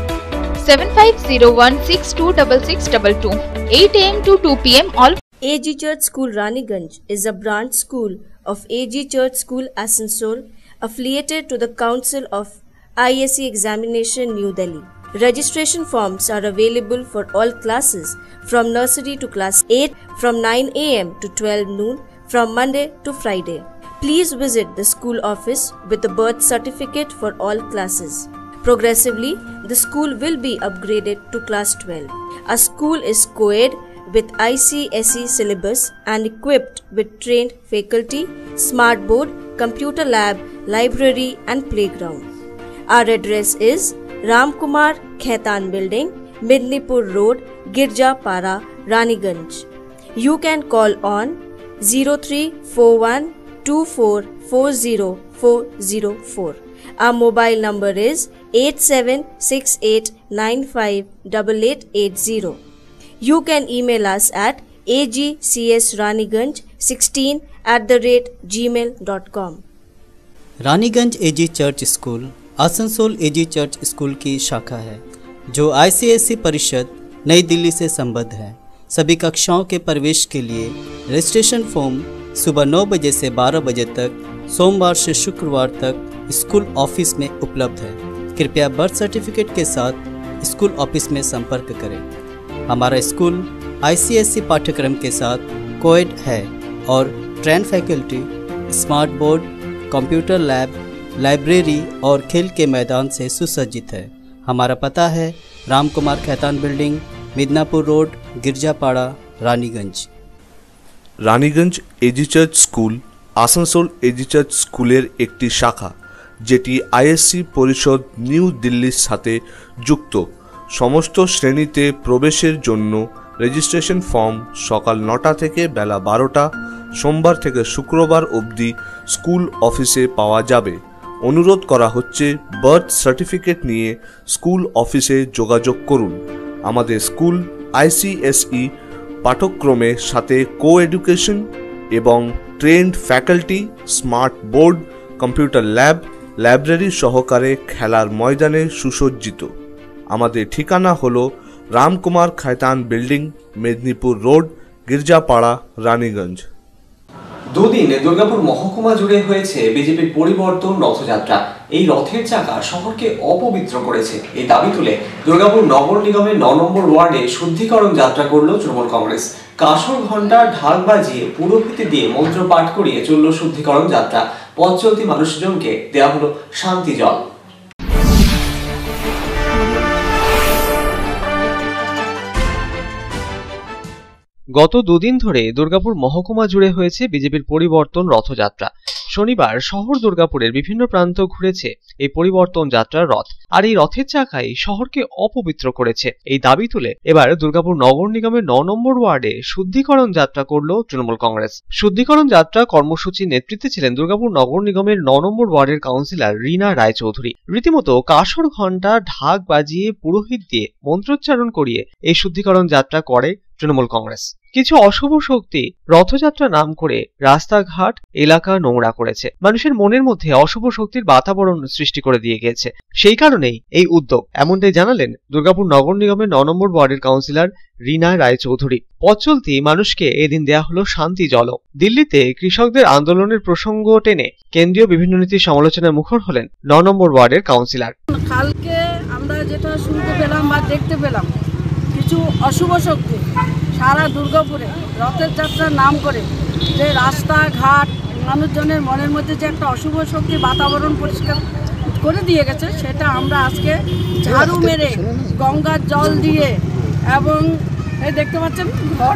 7501626622. 8 AM to 2 PM all.
AG Church School Raniganj is a branch school of AG Church School Asansol, affiliated to the Council of ISC Examination New Delhi. Registration forms are available for all classes from nursery to class 8 from 9 AM to 12 noon from Monday to Friday. Please visit the school office with the birth certificate for all classes. Progressively, the school will be upgraded to class 12. Our school is co-ed with ICSE syllabus and equipped with trained faculty, smart board, computer lab, library and playground. Our address is Ramkumar Khaitan Building, Midnipur Road, Girjapara, Raniganj. You can call on 0341244004. Our mobile number is 8768958880. You can email us at agcsraniganj16@gmail.com.
Raniganj AG church school Asansol AG church school की शाखा है जो ICSE परिषद नई दिल्ली से संबद्ध है। सभी कक्षाओं के प्रवेश के लिए रजिस्ट्रेशन फॉर्म सुबह 9 बजे से 12 बजे तक सोमवार से शुक्रवार तक स्कूल ऑफिस में उपलब्ध है। कृपया बर्थ सर्टिफिकेट के साथ स्कूल ऑफिस में संपर्क करें। हमारा स्कूल ICSE पाठ्यक्रम के साथ कोएड है और train faculty, smart board, computer lab, library और खेल के मैदान से सुसज्जित है। हमारा पता है Ramkumar Khaitan building, Midnapore road, Girjapara, Raniganj.
Raniganj AG church school Asansol AG church স্কুলের একটি শাখা যেটি ISC পরিষদ নিউ দিল্লির সাথে যুক্ত। সমস্ত শ্রেণীতে প্রবেশের জন্য রেজিস্ট্রেশন ফর্ম সকাল 9টা থেকে বেলা 12টা সোমবার থেকে শুক্রবার অবধি স্কুল অফিসে পাওয়া যাবে। অনুরোধ করা হচ্ছে বার্থ সার্টিফিকেট নিয়ে স্কুল অফিসে যোগাযোগ করুন। আমাদের স্কুল ICSE পাঠ্যক্রমের সাথে কো এডুকেশন এবং trained faculty, smart board, computer lab, library সহকারে খেলার ময়দানে সুসজ্জিত। আমাদের ঠিকানা হলো রামকুমার খায়তান বিল্ডিং, মেদিনীপুর রোড, গির্জাপাড়া, রানীগঞ্জ।
দুদিনে দুর্গাপুর মহকুমা জুড়ে হয়েছে বিজেপির পরিবর্তন রথযাত্রা। এই রথের চাকা শহরকে অপবিত্র করেছে, এই দাবি তুলে দুর্গাপুর নগর নিগমের 9 নম্বর ওয়ার্ডে শুদ্ধিকরণ যাত্রা করল তৃণমূল কংগ্রেস। কাঁসর ঘণ্টা, ঢাক বাজিয়ে, পুরোহিত দিয়ে মন্ত্র পাঠ করিয়ে চলল শুদ্ধিকরণ যাত্রা। পথ চলতি মানুষজনকে দেওয়া হলো শান্তি জল।
গত দুদিন ধরে দুর্গাপুর মহকুমা জুড়ে হয়েছে বিজেপির পরিবর্তন রথযাত্রা। শনিবার শহর দুর্গাপুরের বিভিন্ন প্রান্ত ঘুরেছে এই পরিবর্তন যাত্রার রথ, আর এই রথের চাকাই শহরকে অপবিত্র করেছে। এই দাবি তুলে এবার দুর্গাপুর নগর নিগমের 9 নম্বর ওয়ার্ডে শুদ্ধিকরণ যাত্রা করল তৃণমূল কংগ্রেস। শুদ্ধিকরণ যাত্রা কর্মসূচির নেতৃত্বে ছিলেন দুর্গাপুর নগর নিগমের 9 নম্বর ওয়ার্ডের কাউন্সিলর রীনা রায়চৌধুরী। রীতিমতো কাঁসর ঘণ্টা, ঢাক বাজিয়ে, পুরোহিত দিয়ে মন্ত্রোচ্চারণ করিয়ে এই শুদ্ধিকরণ যাত্রা করে তৃণমূল কংগ্রেস। কিছু অশুভ শক্তি রথযাত্রা নাম করে রাস্তাঘাট এলাকা নোংরা করেছে, মানুষের মনের মধ্যে অশুভ শক্তির বাতাবরণ সৃষ্টি করে দিয়ে গেছে। সেই কারণেই এই উদ্যোগ, এমনটাই জানালেন দুর্গাপুর নগর নিগমের 9 নম্বর ওয়ার্ডের কাউন্সিলর রীনা রায়চৌধুরী। পথ চলতি মানুষকে এদিন দেয়া হলো শান্তি জল। দিল্লিতে কৃষকদের আন্দোলনের প্রসঙ্গ টেনে কেন্দ্রীয় বিভিন্ন নীতির সমালোচনায় মুখর হলেন 9 নম্বর ওয়ার্ডের কাউন্সিলর।
কালকে আমরা যেটা শুনতে পেলাম বা দেখতে পেলাম, কিছু অশুভ শক্তি সারা দুর্গাপুরে রথের যাত্রার নাম করে যে রাস্তাঘাট, মানুষজনের মনের মধ্যে যে একটা অশুভ শক্তি বাতাবরণ পরিষ্কার করে দিয়ে গেছে, সেটা আমরা আজকে ঝাড়ু মেরে, গঙ্গার জল দিয়ে এবং এই দেখতে পাচ্ছেন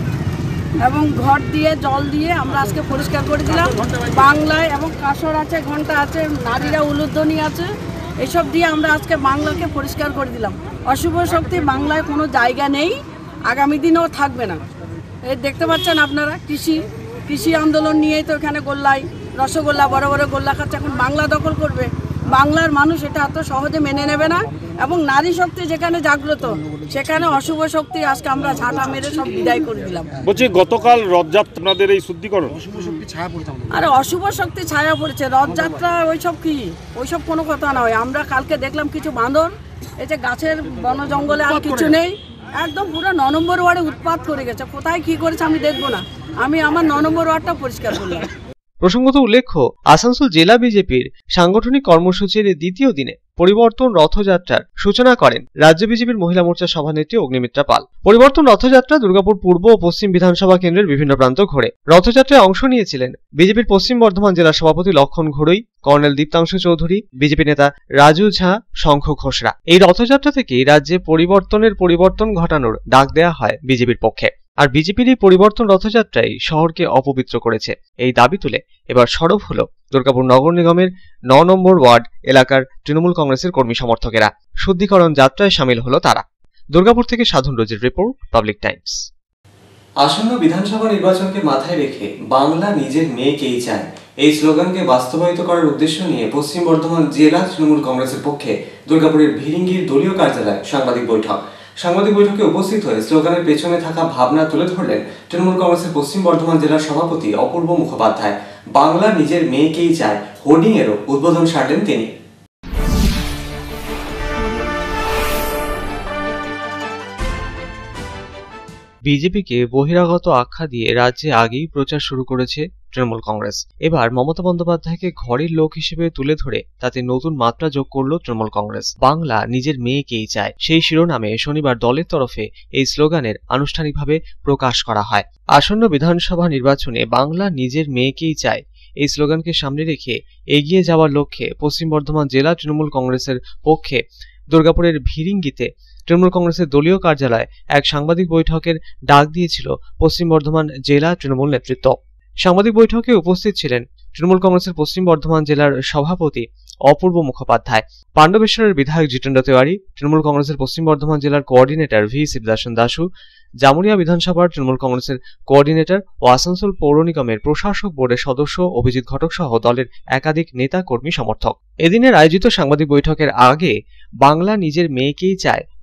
ঘট দিয়ে জল দিয়ে আমরা আজকে পরিষ্কার করে দিলাম। বাংলায় এবং কাঁসর আছে, ঘণ্টা আছে, নারীরা উলুধ্বনি আছে, এসব দিয়ে আমরা আজকে বাংলাকে পরিষ্কার করে দিলাম। অশুভ শক্তি বাংলায় কোনো জায়গা নেই, আগামী দিনেও থাকবে না। এই দেখতে পাচ্ছেন আপনারা, কৃষি আন্দোলন নিয়েই তো এখানে গোল্লাই রসগোল্লা, বড় বড় গোল্লা খাচ্ছে, এখন বাংলা দখল করবে। বাংলার মানুষ এটা এত সহজে মেনে নেবে না, এবং নারী শক্তি যেখানে জাগ্রত সেখানে অশুভ শক্তি আজকে আমরা ঝাঁটা মেরে সব বিদায় করে দিলাম।
বলছি গতকাল রথযাত্রা আপনাদের এই শুদ্ধিকরণ,
আরে অশুভ শক্তি ছায়া পড়েছে রথযাত্রা, ওইসব কোনো কথা নয়। আমরা কালকে দেখলাম কিছু বাঁদর এই যে গাছের বন জঙ্গলে আর কিছু নেই, একদম পুরো 9 নম্বর ওয়ার্ডে উৎপাত করে গেছে। কোথায় কি করেছে আমি দেখবো না, আমি আমার 9 নম্বর ওয়ার্ডটা পরিষ্কার করলাম।
প্রসঙ্গত উল্লেখ্য, আসানসোল জেলা বিজেপির সাংগঠনিক কর্মসূচির দ্বিতীয় দিনে পরিবর্তন রথযাত্রার সূচনা করেন রাজ্য বিজেপির মহিলা মোর্চার সভানেত্রী অগ্নিমিত্রা পাল। পরিবর্তন রথযাত্রা দুর্গাপুর পূর্ব ও পশ্চিম বিধানসভা কেন্দ্রের বিভিন্ন প্রান্ত ঘুরে। রথযাত্রায় অংশ নিয়েছিলেন বিজেপির পশ্চিম বর্ধমান জেলা সভাপতি লক্ষণ ঘড়ুই, কর্নেল দীপ্তাংশু চৌধুরী, বিজেপি নেতা রাজু ঝা, শঙ্খ ঘোষরা। এই রথযাত্রা থেকে রাজ্যে পরিবর্তন ঘটানোর ডাক দেয়া হয় বিজেপির পক্ষে। আর বিজেপির এই পরিবর্তন রথযাত্রায় শহরকে অপবিত্র করেছে, এই দাবি তুলে এবার সরব হলো দুর্গাপুর নগর নিগমের 9 নম্বর ওয়ার্ড এলাকার তৃণমূল কংগ্রেসের কর্মী সমর্থকেরা। শুদ্ধিকরণ যাত্রায় সামিল হলো তারা। দুর্গাপুর থেকে সাধন রোজের রিপোর্ট, পাবলিক টাইমস।
আসন্ন বিধানসভা নির্বাচনকে মাথায় রেখে বাংলা নিজের মেয়েকেই চায়, এই স্লোগানকে বাস্তবায়িত করার উদ্দেশ্য নিয়ে পশ্চিম বর্ধমান জেলা তৃণমূল কংগ্রেসের পক্ষে দুর্গাপুরের ভিরিঙ্গির দলীয় কার্যালয়ে সাংবাদিক বৈঠকে উপস্থিত হয়ে স্লোগানের পেছনে থাকা ভাবনা তুলে ধরলেন তৃণমূল কংগ্রেসের পশ্চিম বর্ধমান জেলার সভাপতি অপূর্ব মুখোপাধ্যায়। বাংলা নিজের মেয়েকেই চায় হোর্ডিং এরও উদ্বোধন সারলেন তিনি।
বিজেপিকে বহিরাগত আখ্যা দিয়ে রাজ্যে আগেই প্রচার শুরু করেছে তৃণমূল কংগ্রেস। এবার মমতা বন্দ্যোপাধ্যায়কে ঘরের লোক হিসেবে তুলে ধরে তাতে নতুন মাত্রা যোগ করল তৃণমূল কংগ্রেস। বাংলা নিজের মেয়েকেই চায়, সেই শিরোনামে শনিবার দলের তরফে এই স্লোগানের আনুষ্ঠানিকভাবে প্রকাশ করা হয়। আসন্ন বিধানসভা নির্বাচনে বাংলা নিজের মেয়েকেই চায় এই স্লোগানকে সামনে রেখে এগিয়ে যাওয়ার লক্ষ্যে পশ্চিম বর্ধমান জেলা তৃণমূল কংগ্রেসের পক্ষে দুর্গাপুরের ভিরিঙ্গিতে তৃণমূল কংগ্রেসের দলীয় কার্যালয়ে এক সাংবাদিক বৈঠকের ডাক দিয়েছিল পশ্চিম বর্ধমান জেলা তৃণমূল নেতৃত্ব। সাংবাদিক বৈঠকে উপস্থিত ছিলেন তৃণমূল কংগ্রেসের পশ্চিম বর্ধমান জেলার সভাপতি অপূর্ব মুখোপাধ্যায়, পাণ্ডবেশ্বরের বিধায়ক জিতেন্দ্র তেওয়ারি, তৃণমূল কংগ্রেসের পশ্চিম বর্ধমান জেলার কোঅর্ডিনেটর ভি শিবদাসন দাসু, জামুরিয়া বিধানসভার তৃণমূল কংগ্রেসের কোঅর্ডিনেটর ও আসানসোল পৌর নিগমের প্রশাসক বোর্ডের সদস্য অভিজিৎ ঘটক সহ দলের একাধিক নেতা কর্মী সমর্থক। এদিনের আয়োজিত সাংবাদিক বৈঠকের আগে বাংলা নিজের মেয়েকেই চায়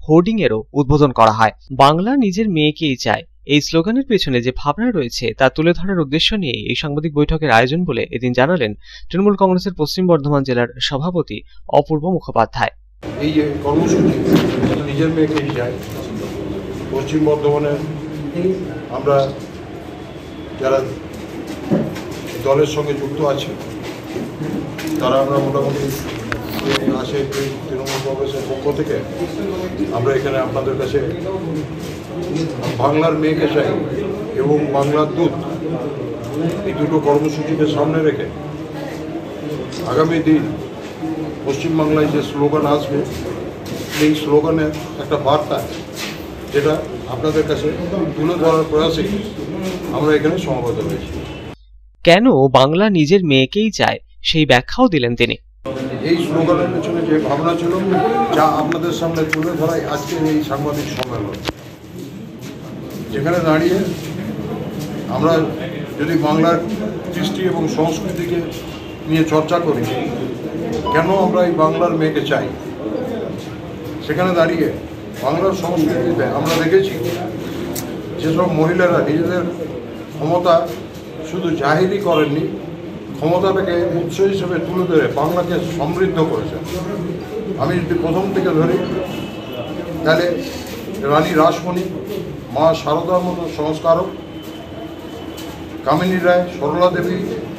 হোর্ডিং এরও উদ্বোধন করা হয়। বাংলা নিজের মেয়েকেই চায়, এই স্লোগানের পেছনে যে ভাবনা রয়েছে তা তুলে ধরার উদ্দেশ্য নিয়ে এই সাংবাদিক বৈঠকের আয়োজন বলে এদিন জানালেন তৃণমূল কংগ্রেসের পশ্চিম বর্ধমান জেলার সভাপতি অপূর্ব মুখোপাধ্যায়।
এই যে কর্মসূচি নিজের মেয়েকেই চায়, পশ্চিম বর্ধমানে আমরা যারা দলের সঙ্গে যুক্ত আছি তারা আমরা মোটামুটি আসে তৃণমূল কংগ্রেসের পক্ষ থেকে আমরা এখানে আপনাদের কাছে বাংলার মেয়েকে চাই এবং বাংলার দুধ এই দুটো কর্মসূচিকে সামনে রেখে আগামী দিন পশ্চিমবাংলায় যে স্লোগান আসবে এই স্লোগানের একটা বার্তা যেটা আপনাদের কাছে তুলে ধরার প্রয়াসে আমরা এখানে সমবেত হয়েছি।
কেন বাংলা নিজের মেয়েকেই চায় সেই ব্যাখ্যাও দিলেন তিনি।
এই স্লোগানের পেছনে যে ভাবনা ছিল যা আপনাদের সামনে তুলে ধরাই আজকের এই সাংবাদিক সম্মেলন, যেখানে দাঁড়িয়ে আমরা যদি বাংলার কৃষ্টি এবং সংস্কৃতিকে নিয়ে চর্চা করি, কেন আমরা এই বাংলার মেয়েকে চাই, সেখানে দাঁড়িয়ে বাংলার সংস্কৃতিতে আমরা দেখেছি যেসব মহিলারা নিজেদের ক্ষমতা শুধু জাহিরই করেননি, ক্ষমতাটাকে উৎস হিসেবে তুলে ধরে বাংলাকে সমৃদ্ধ করেছে। আমি যদি প্রথম থেকে ধরি তাহলে রানী রাসমণি, মা শারদার মতো সংস্কারক, কামিনী রায়, সরলা দেবী,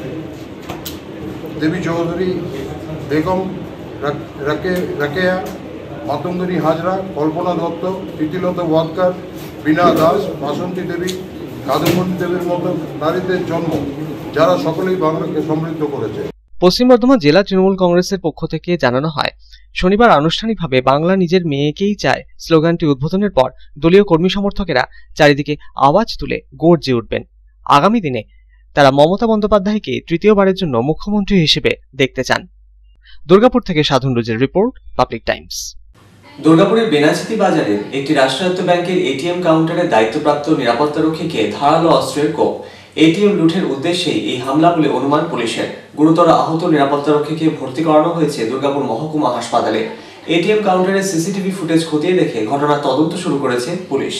দেবী চৌধুরী, বেগম রাকেয়া, মাতঙ্গিনী হাজরা, কল্পনা দত্ত, প্রীতিলতা ওয়াদকার, বীণা দাস, বাসন্তী দেবী, কাদম্বরী দেবীর মতো নারীদের জন্ম, যারা সকলেই বাংলাকে সমৃদ্ধ করেছে।
পশ্চিম বর্ধমান জেলা তৃণমূল কংগ্রেসের পক্ষ থেকে জানানো হয়, শনিবার আনুষ্ঠানিকভাবে বাংলা নিজের মেয়েকেই চায় স্লোগানটি উদ্বোধনের পর দলীয় কর্মী সমর্থকেরা চারিদিকে আওয়াজ তুলে গর্জে উঠবেন। আগামী দিনে তারা মমতা বন্দ্যোপাধ্যায়কে তৃতীয়বারের জন্য মুখ্যমন্ত্রী হিসেবে দেখতে চান। দুর্গাপুর থেকে সাধন রুজের রিপোর্ট, পাবলিক টাইমস।
দুর্গাপুরের বেনাচিতি বাজারের একটি রাষ্ট্রায়ত্ত ব্যাংকের এটিএম কাউন্টারের দায়িত্বপ্রাপ্ত নিরাপত্তারক্ষীকে ধারালো অস্ত্রের কোপ। এটিএম লুটের উদ্দেশ্যেই এই হামলা বলে অনুমান পুলিশের। গুরুতর আহত নিরাপত্তারক্ষীকে ভর্তি করানো হয়েছে দুর্গাপুর মহকুমা হাসপাতালে। এটিএম কাউন্টারের সিসিটিভি ফুটেজ খতিয়ে দেখে ঘটনার তদন্ত শুরু করেছে পুলিশ।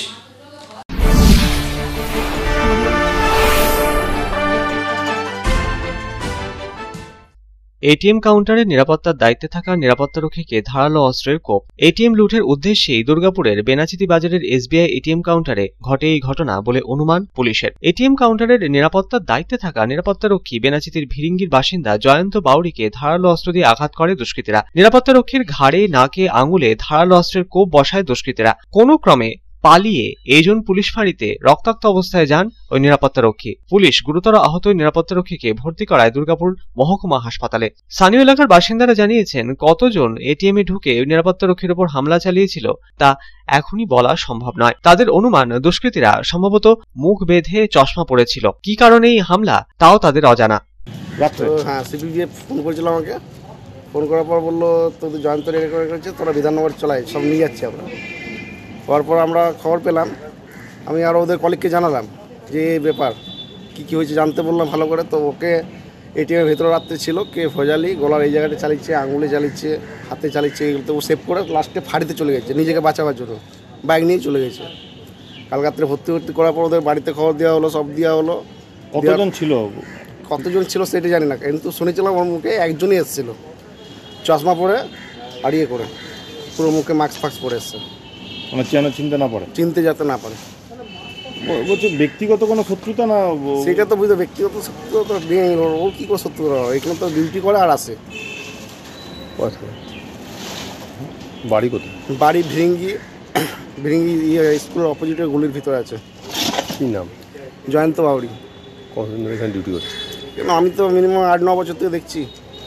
এটিএম কাউন্টারের নিরাপত্তার দায়িত্বে থাকা নিরাপত্তারক্ষীকে ধারালো অস্ত্রের কোপ। এটিএম লুটের উদ্দেশ্যেই দুর্গাপুরের বেনাচিতি বাজারের এসবিআই এটিএম কাউন্টারে ঘটে এই ঘটনা বলে অনুমান পুলিশের। এটিএম কাউন্টারের নিরাপত্তার দায়িত্বে থাকা নিরাপত্তারক্ষী বেনাচিতির ভিরিঙ্গির বাসিন্দা জয়ন্ত বাউরিকে ধারালো অস্ত্র দিয়ে আঘাত করে দুষ্কৃতীরা। নিরাপত্তারক্ষীর ঘাড়ে, নাকে, আঙুলে ধারালো অস্ত্রের কোপ বসায় দুষ্কৃতীরা। কোনো ক্রমে পালিয়ে এজন পুলিশ ফাঁড়িতে রক্তাক্ত অবস্থায় যান ওই নিরাপত্তারক্ষী। পুলিশ গুরুতর আহত নিরাপত্তারক্ষীকে ভর্তি করায় দুর্গাপুর মহকুমা হাসপাতালে। স্থানীয় এলাকার বাসিন্দারা জানিয়েছেন, কতজন এটিএম এ ঢুকে নিরাপত্তারক্ষীর উপর হামলা চালিয়েছিল তা এখনই বলা সম্ভব নয়। তাদের অনুমান দুষ্কৃতীরা সম্ভবত মুখ বেঁধে চশমা পড়েছিল। কি কারণে এই হামলা তাও তাদের অজানা।
হ্যাঁ, সিপিবিএফ ফোন করেছিল আমাকে। ফোন করার পর বললো তোদের জয়ন্ত রেকর্ড করেছে, তোরা বিধাননগর চলাই, সব নিয়ে যাচ্ছি আমরা। হওয়ার পর আমরা খবর পেলাম, আমি আরও ওদের কলিগকে জানালাম যে এই ব্যাপার কী হয়েছে জানতে বললাম ভালো করে। তো ওকে এটিএমের ভেতরে রাত্রে ছিল, কে ফজালি গলার এই জায়গাটা চালিয়েছে, আঙুলে চালিয়েছে, হাতে চালিয়েছে, এগুলো তো ও সেভ করে লাস্টে ফাঁড়িতে চলে গেছে নিজেকে বাঁচাবার জন্য, বাইক নিয়ে চলে গেছে। কাল রাত্রে ভর্তি করার পর ওদের বাড়িতে খবর দেওয়া হলো, সব দেওয়া হলো।
কতজন
ছিল সেটা জানি না, কিন্তু শুনেছিলাম ওর মুখে একজনই এসেছিলো চশমা পরে আর ইয়ে করে, পুরো মুখে মাস্ক ফাক্স পরে এসছে, চিনতে যাতে না পারে।
বলছি ব্যক্তিগত কোনো শত্রুতা না?
সেটা তো বুঝতে, ব্যক্তিগত শত্রুতা নেই ওর, কী করে শত্রুতা হয়? এখানে তো ডিউটি করে আর আসে।
বাড়ি কোথায়?
বাড়ি ভিরিঙ্গি স্কুলের অপোজিটে গলির ভিতরে আছে।
কী নাম?
জয়ন্ত বাউরি।
কতদিন ধরে এখানে ডিউটি করছে?
কেন, আমি তো মিনিমাম 8-9 বছর থেকে দেখছি।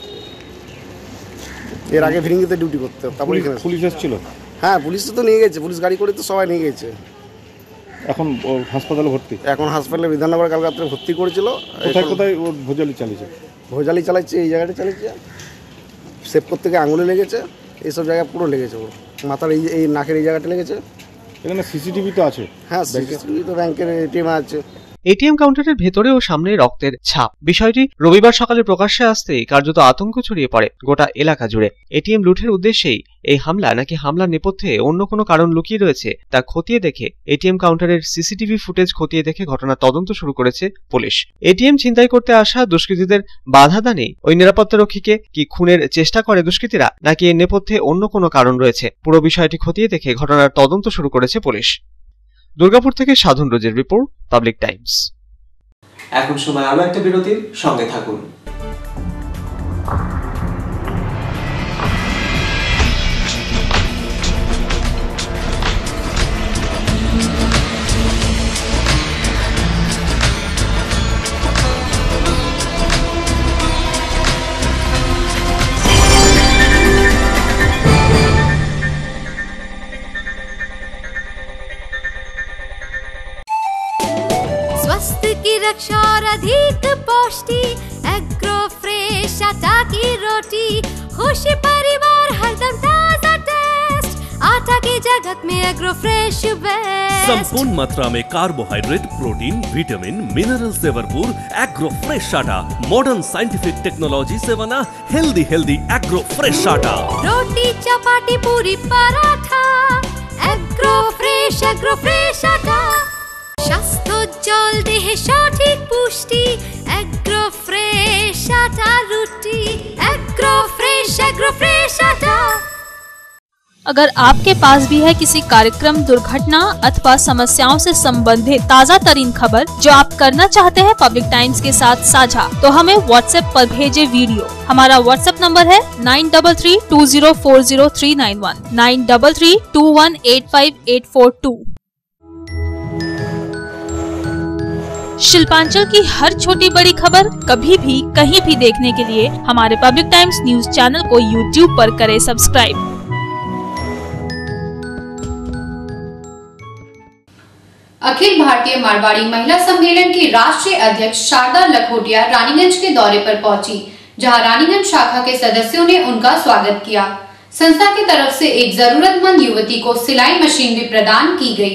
এর আগে ভিরিঙ্গিতে ডিউটি করতে। তারপরে
পুলিশ এসেছিল?
হ্যাঁ, পুলিশ তো নিয়ে গেছে, পুলিশ গাড়ি করে তো সবাই নিয়ে গেছে।
এখন হাসপাতালে ভর্তি?
এখন হাসপাতালে বিধাননগর কাল রাত্রে ভর্তি করেছিল।
কোথায় ওর ভোজালি
চালাচ্ছে? এই জায়গাটা চালিয়েছে, সেভ করতে গিয়ে আঙুলে লেগেছে, এইসব জায়গায় পুরো লেগেছে, ওর মাথার এই নাকের এই জায়গাটা লেগেছে।
এখানে সিসিটিভি তো আছে?
হ্যাঁ, সিসিটিভি তো ব্যাংকের এটিএম আছে।
এটিএম কাউন্টারের ভেতরে ও সামনে রক্তের ছাপ। বিষয়টি রবিবার সকালে প্রকাশ্যে আসতেই কার্যত আতঙ্ক ছড়িয়ে পড়ে গোটা এলাকা জুড়ে। এটিএম লুটের উদ্দেশ্যেই এই হামলা নাকি হামলার নেপথ্যে অন্য কোনো কারণ লুকিয়ে রয়েছে তা খতিয়ে দেখে এটিএম কাউন্টারের সিসিটিভি ফুটেজ খতিয়ে দেখে ঘটনার তদন্ত শুরু করেছে পুলিশ। এটিএম ছিনতাই করতে আসা দুষ্কৃতীদের বাধা দানে ওই নিরাপত্তারক্ষীকে কি খুনের চেষ্টা করে দুষ্কৃতীরা, নাকি এর নেপথ্যে অন্য কোনো কারণ রয়েছে, পুরো বিষয়টি খতিয়ে দেখে ঘটনার তদন্ত শুরু করেছে পুলিশ। দুর্গাপুর থেকে সাধন রোজের রিপোর্ট, পাবলিক টাইমস।
এখন সময় আরো একটা বিরতির, সঙ্গে থাকুন।
स्वास्थ्य की रक्षा और अधिक पौष्टि, एग्रो फ्रेश आटा की रोटी, खुशी परिवार हरदम ताजा टेस्ट, आटा की जगत में एग्रो फ्रेश बेस्ट।
संपूर्ण मात्रा में कार्बोहाइड्रेट, प्रोटीन, विटामिन, मिनरल से भरपूर एग्रो फ्रेश आटा मॉडर्न साइंटिफिक टेक्नोलॉजी से बना हेल्दी एग्रो फ्रेश आटा।
रोटी चपाटी पूरी पराठा, एग्रो फ्रेश आटा, স্বাস্থ্যোজ্জ্বল দেহে সঠিক পুষ্টি, एग्रो फ्रेश आटा रोटी, एग्रो फ्रेश आटा।
अगर आपके पास भी है किसी कार्यक्रम, दुर्घटना अथवा समस्याओं से संबंधित ताज़ा तरीन खबर जो आप करना चाहते हैं पब्लिक टाइम्स के साथ साझा, तो हमें व्हाट्सएप पर भेजे वीडियो। हमारा व्हाट्सएप नंबर है 9332040391, 9332185842। शिल्पांचल की हर छोटी बड़ी खबर कभी भी कहीं भी देखने के लिए हमारे पब्लिक टाइम्स न्यूज चैनल को यूट्यूब पर करें सब्सक्राइब।
अखिल भारतीय मारवाड़ी महिला सम्मेलन की राष्ट्रीय अध्यक्ष शारदा लखोटिया रानीगंज के दौरे पर पहुंची, जहां रानीगंज शाखा के सदस्यों ने उनका स्वागत किया। संस्था की तरफ से एक जरूरतमंद युवती को सिलाई मशीन भी प्रदान की गई।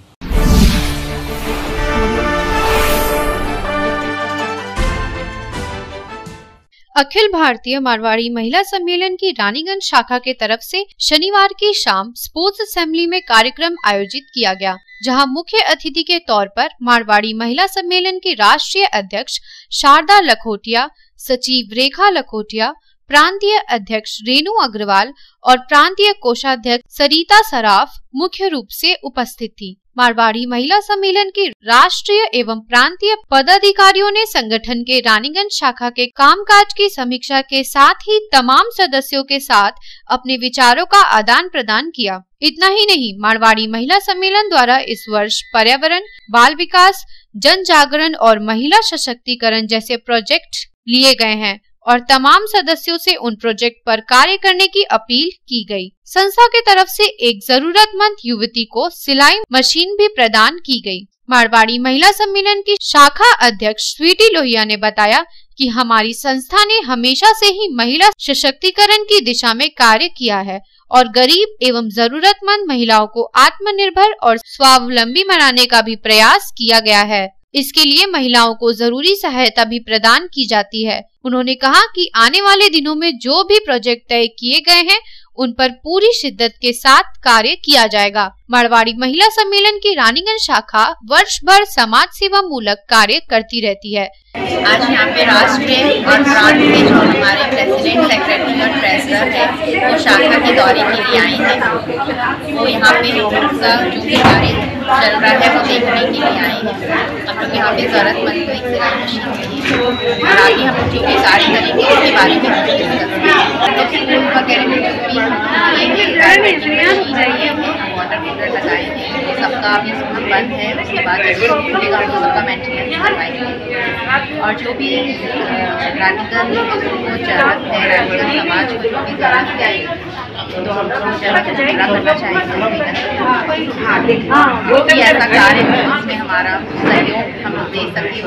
अखिल भारतीय मारवाड़ी महिला सम्मेलन की रानीगंज शाखा के तरफ से शनिवार की शाम स्पोर्ट्स असेंबली में कार्यक्रम आयोजित किया गया, जहां मुख्य अतिथि के तौर पर मारवाड़ी महिला सम्मेलन की राष्ट्रीय अध्यक्ष शारदा लखोटिया, सचिव रेखा लखोटिया, प्रांतीय अध्यक्ष रेणु अग्रवाल और प्रांतीय कोषाध्यक्ष सरिता सराफ मुख्य रूप से उपस्थित थी। मारवाड़ी महिला सम्मेलन की राष्ट्रीय एवं प्रांतीय पदाधिकारियों ने संगठन के रानीगंज शाखा के कामकाज की समीक्षा के साथ ही तमाम सदस्यों के साथ अपने विचारों का आदान प्रदान किया। इतना ही नहीं, मारवाड़ी महिला सम्मेलन द्वारा इस वर्ष पर्यावरण, बाल विकास, जन जागरण और महिला सशक्तिकरण जैसे प्रोजेक्ट लिए गए हैं और तमाम सदस्यों से उन प्रोजेक्ट पर कार्य करने की अपील की गई। संस्था की तरफ से एक जरूरतमंद युवती को सिलाई मशीन भी प्रदान की गई। मारवाड़ी महिला सम्मेलन की शाखा अध्यक्ष स्वीटी लोहिया ने बताया कि हमारी संस्था ने हमेशा से ही महिला सशक्तिकरण की दिशा में कार्य किया है और गरीब एवं जरूरतमंद महिलाओं को आत्मनिर्भर और स्वावलंबी बनाने का भी प्रयास किया गया है। इसके लिए महिलाओं को जरूरी सहायता भी प्रदान की जाती है। उन्होंने कहा कि आने वाले दिनों में जो भी प्रोजेक्ट तय किए गए हैं उन पर पूरी शिद्दत के साथ कार्य किया जाएगा। मारवाड़ी महिला सम्मेलन की रानीगंज शाखा वर्ष भर समाज सेवा मूलक कार्य करती रहती है।
आज यहाँ पे राष्ट्रीय और प्रांतीय जो हमारे प्रेसिडेंट, सेक्रेटरी और ट्रेजरर है वो शाखा के दौरे के लिए आए हैं। वो यहाँ पे उनका जो भी कार्य चल रहा है वो देखने के लिए आए हैं। हम लोग यहाँ पे जरूरतमंद को एक सिलाई मशीन चाहिए और आगे हम लोग जो भी कार्य करेंगे उसके बारे में हम डिस्कस करेंगे। वगैरह में जो भी वाटर कूलर लगाए हैं सबका अभी बंद है, उसके बाद खुलेगा हम सबका मेंटेनेंस करवाएंगे और जो भी रानीगंज को जरूरत है, रानीगंज समाज को जो भी जरूरत है तो हम लोग पूरा करना चाहेंगे। जो भी ऐसा कार्य हो उसमें हमारा सहयोग हम लोग दे सकें।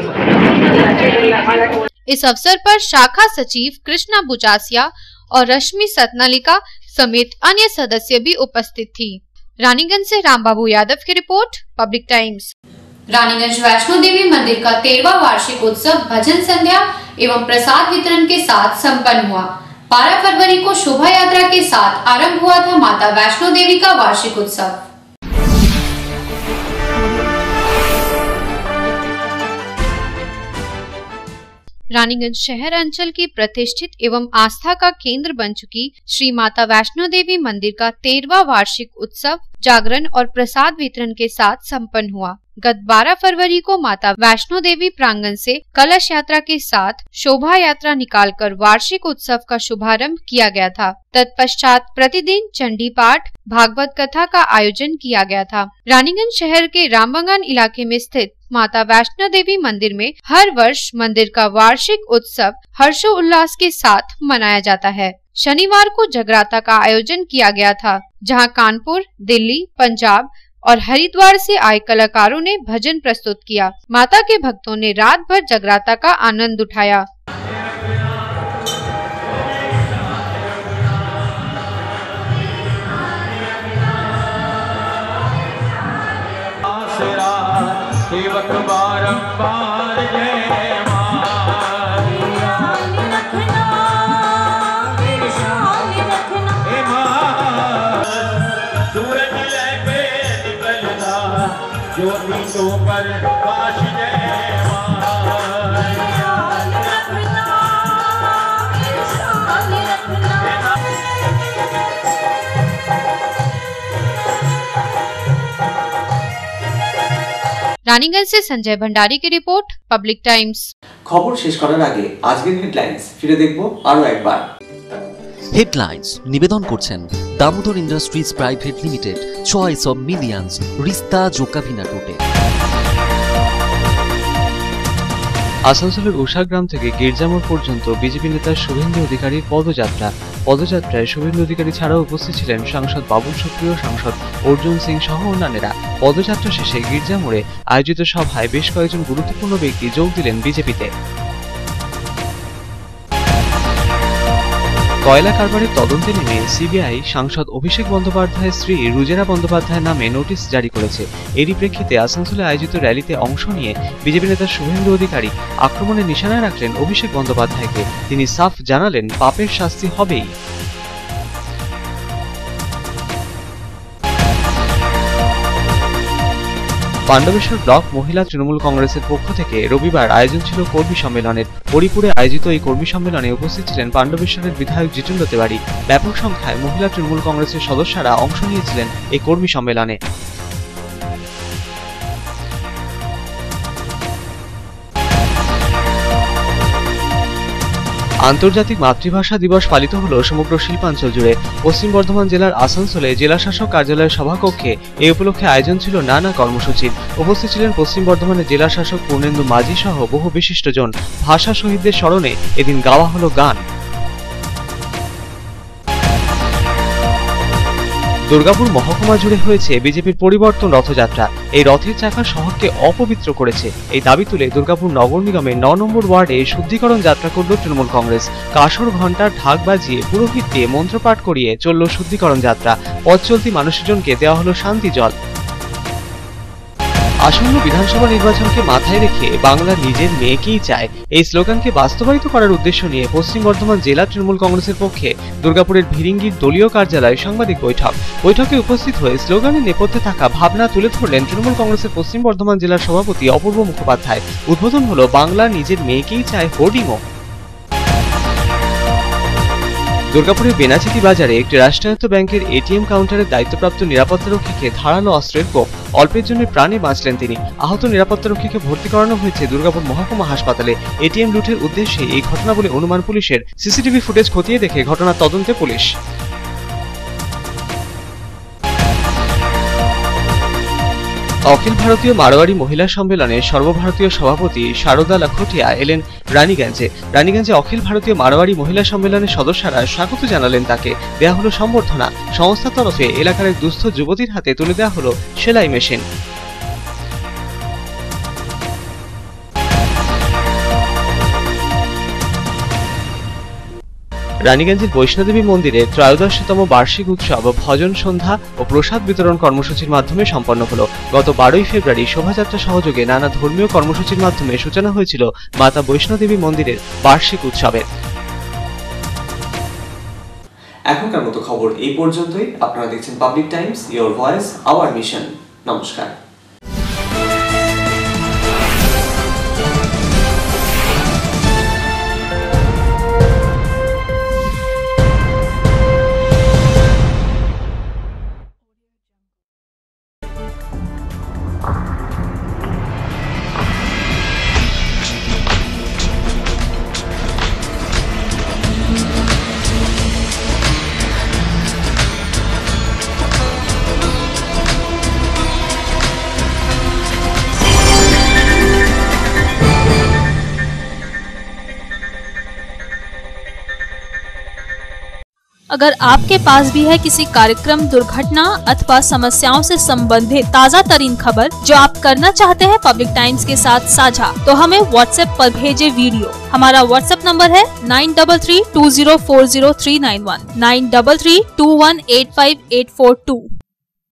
इस अवसर पर शाखा सचिव कृष्णा बुचासिया और रश्मि सतनालिका समेत अन्य सदस्य भी उपस्थित थी। रानीगंज से रामबाबू यादव की रिपोर्ट, पब्लिक टाइम्स। रानीगंज वैष्णो देवी मंदिर का 13वां वार्षिक उत्सव भजन संध्या एवं प्रसाद वितरण के साथ संपन्न हुआ। 12 फरवरी को शोभा यात्रा के साथ आरंभ हुआ था माता वैष्णो देवी का वार्षिक उत्सव। रानीगंज शहर अंचल की प्रतिष्ठित एवं आस्था का केंद्र बन चुकी श्री माता वैष्णो देवी मंदिर का 13वां वार्षिक उत्सव जागरण और प्रसाद वितरण के साथ संपन्न हुआ। गत 12 फरवरी को माता वैष्णो देवी प्रांगण से कलश यात्रा के साथ शोभा यात्रा निकालकर वार्षिक उत्सव का शुभारंभ किया गया था। तत्पश्चात प्रतिदिन चंडी पाठ, भागवत कथा का आयोजन किया गया था। रानीगंज शहर के रामबंगान इलाके में स्थित माता वैष्णो देवी मंदिर में हर वर्ष मंदिर का वार्षिक उत्सव हर्षोल्लास के साथ मनाया जाता है। शनिवार को जगराता का आयोजन किया गया था, जहां कानपुर, दिल्ली, पंजाब और हरिद्वार से आए कलाकारों ने भजन प्रस्तुत किया। माता के भक्तों ने रात भर जगराता का आनंद उठाया।
सेवक बारंबार जय सूरज लहके निकलना ज्योति तो पर काश
रानीगंज से संजय भंडारी की रिपोर्ट, पब्लिक टाइम्स।
খবর শেষ করার আগে আজকের হেডলাইন্স ফিরে দেখব আরো একবার।
হেডলাইন্স নিবেদন করছেন Damodar industries private limited, choice of millions, রিস্তা জোকাভিনা টুটে।
আসানসোলের উষাগ্রাম থেকে গির্জামোড় পর্যন্ত বিজেপি নেতা শুভেন্দু অধিকারীর পদযাত্রায় শুভেন্দু অধিকারী ছাড়াও উপস্থিত ছিলেন সাংসদ বাবুল সুপ্রিয়, সাংসদ অর্জুন সিং সহ অন্যান্যরা। পদযাত্রা শেষে গির্জামোড়ে আয়োজিত সভায় বেশ কয়েকজন গুরুত্বপূর্ণ ব্যক্তি যোগ দিলেন বিজেপিতে। কয়লা কারবারের তদন্তে নেমে সিবিআই সাংসদ অভিষেক বন্দ্যোপাধ্যায়ের স্ত্রী রুজেরা বন্দ্যোপাধ্যায়ের নামে নোটিশ জারি করেছে। এরই প্রেক্ষিতে আসানসোলে আয়োজিত র্যালিতে অংশ নিয়ে বিজেপি নেতা শুভেন্দু অধিকারী আক্রমণের নিশানায় রাখলেন অভিষেক বন্দ্যোপাধ্যায়কে। তিনি সাফ জানালেন পাপের শাস্তি হবেই। পাণ্ডবেশ্বর ব্লক মহিলা তৃণমূল কংগ্রেসের পক্ষ থেকে রবিবার আয়োজন ছিল কর্মী সম্মেলনের। হরিপুরে আয়োজিত এই কর্মী সম্মেলনে উপস্থিত ছিলেন পাণ্ডবেশ্বরের বিধায়ক জিতেন্দ্র তেওয়ারি। ব্যাপক সংখ্যায় মহিলা তৃণমূল কংগ্রেসের সদস্যরা অংশ নিয়েছিলেন এই কর্মী সম্মেলনে। আন্তর্জাতিক মাতৃভাষা দিবস পালিত হলো সমগ্র শিল্পাঞ্চল জুড়ে। পশ্চিম বর্ধমান জেলার আসানসোলে জেলা শাসক কার্যালয়ের সভাকক্ষে এই উপলক্ষে আয়োজন ছিল নানা কর্মসূচির। উপস্থিত ছিলেন পশ্চিম বর্ধমানের জেলা শাসক পূর্ণেন্দু মাঝি সহ বহু বিশিষ্টজন। ভাষা শহীদদের স্মরণে এদিন গাওয়া হলো গান। দুর্গাপুর মহকুমা জুড়ে হয়েছে বিজেপির পরিবর্তন রথযাত্রা। এই রথের চাকা শহরকে অপবিত্র করেছে, এই দাবি তুলে দুর্গাপুর নগর নিগমের 9 নম্বর ওয়ার্ডে শুদ্ধিকরণ যাত্রা করল তৃণমূল কংগ্রেস। কাসর ঘণ্টার ঢাক বাজিয়ে পুরোহিত দিয়ে মন্ত্রপাঠ করিয়ে চলল শুদ্ধিকরণ যাত্রা। পথ চলতি মানুষজনকে দেওয়া হলো শান্তি জল। আসন্ন বিধানসভা নির্বাচনকে মাথায় রেখে বাংলা নিজের মেয়েকেই চায়, এই স্লোগানকে বাস্তবায়িত করার উদ্দেশ্য নিয়ে পশ্চিম বর্ধমান জেলা তৃণমূল কংগ্রেসের পক্ষে দুর্গাপুরের ভিরিঙ্গির দলীয় কার্যালয়ে সাংবাদিক বৈঠকে উপস্থিত হয়ে স্লোগানের নেপথ্যে থাকা ভাবনা তুলে ধরলেন তৃণমূল কংগ্রেসের পশ্চিম বর্ধমান জেলার সভাপতি অপূর্ব মুখোপাধ্যায়। উদ্বোধন হলো বাংলা নিজের মেয়েকেই চায় হোর্ডিংও। দুর্গাপুরের বেনাচিতি বাজারে একটি রাষ্ট্রায়ত্ত ব্যাংকের এটিএম কাউন্টারের দায়িত্বপ্রাপ্ত নিরাপত্তারক্ষীকে ধারালো অস্ত্রের কোপ, অল্পের জন্য প্রাণে বাঁচলেন তিনি। আহত নিরাপত্তারক্ষীকে ভর্তি করানো হয়েছে দুর্গাপুর মহকুমা হাসপাতালে। এটিএম লুটের উদ্দেশ্যে এই ঘটনা বলে অনুমান পুলিশের। সিসিটিভি ফুটেজ খতিয়ে দেখে ঘটনার তদন্তে পুলিশ। অখিল ভারতীয় মারোয়ারি মহিলা সম্মেলনে সর্বভারতীয় সভাপতি শারদা লাখোটিয়া এলেন রানীগঞ্জে অখিল ভারতীয় মারোয়ারি মহিলা সম্মেলনের সদস্যরা স্বাগত জানালেন তাকে। দেয়া হলো সম্বর্ধনা। সংস্থার তরফে এলাকার এক দুস্থ যুবতীর হাতে তুলে দেওয়া হলো সেলাই মেশিন। রানীগঞ্জের বৈষ্ণোদেবী মন্দিরে ত্রয়োদশতম বার্ষিক উৎসব ভজন সন্ধ্যা ও প্রসাদ বিতরণ কর্মসূচির মাধ্যমে সম্পন্ন হলো। গত 12ই ফেব্রুয়ারি শোভাযাত্রা সহযোগে নানা ধর্মীয় কর্মসূচির মাধ্যমে সূচনা হয়েছিল মাতা বৈষ্ণোদেবী মন্দিরের বার্ষিক উৎসবের।
এখনকার মতো খবর এই পর্যন্তই। আপনারা দেখছেন public times, your voice our mission. নমস্কার।
अगर आपके पास भी है किसी कार्यक्रम, दुर्घटना अथवा समस्याओं से संबंधित ताज़ा तरीन खबर जो आप करना चाहते हैं पब्लिक टाइम्स के साथ साझा, तो हमें व्हाट्सएप पर भेजे वीडियो। हमारा व्हाट्सएप नंबर है 9332040391 9332185842।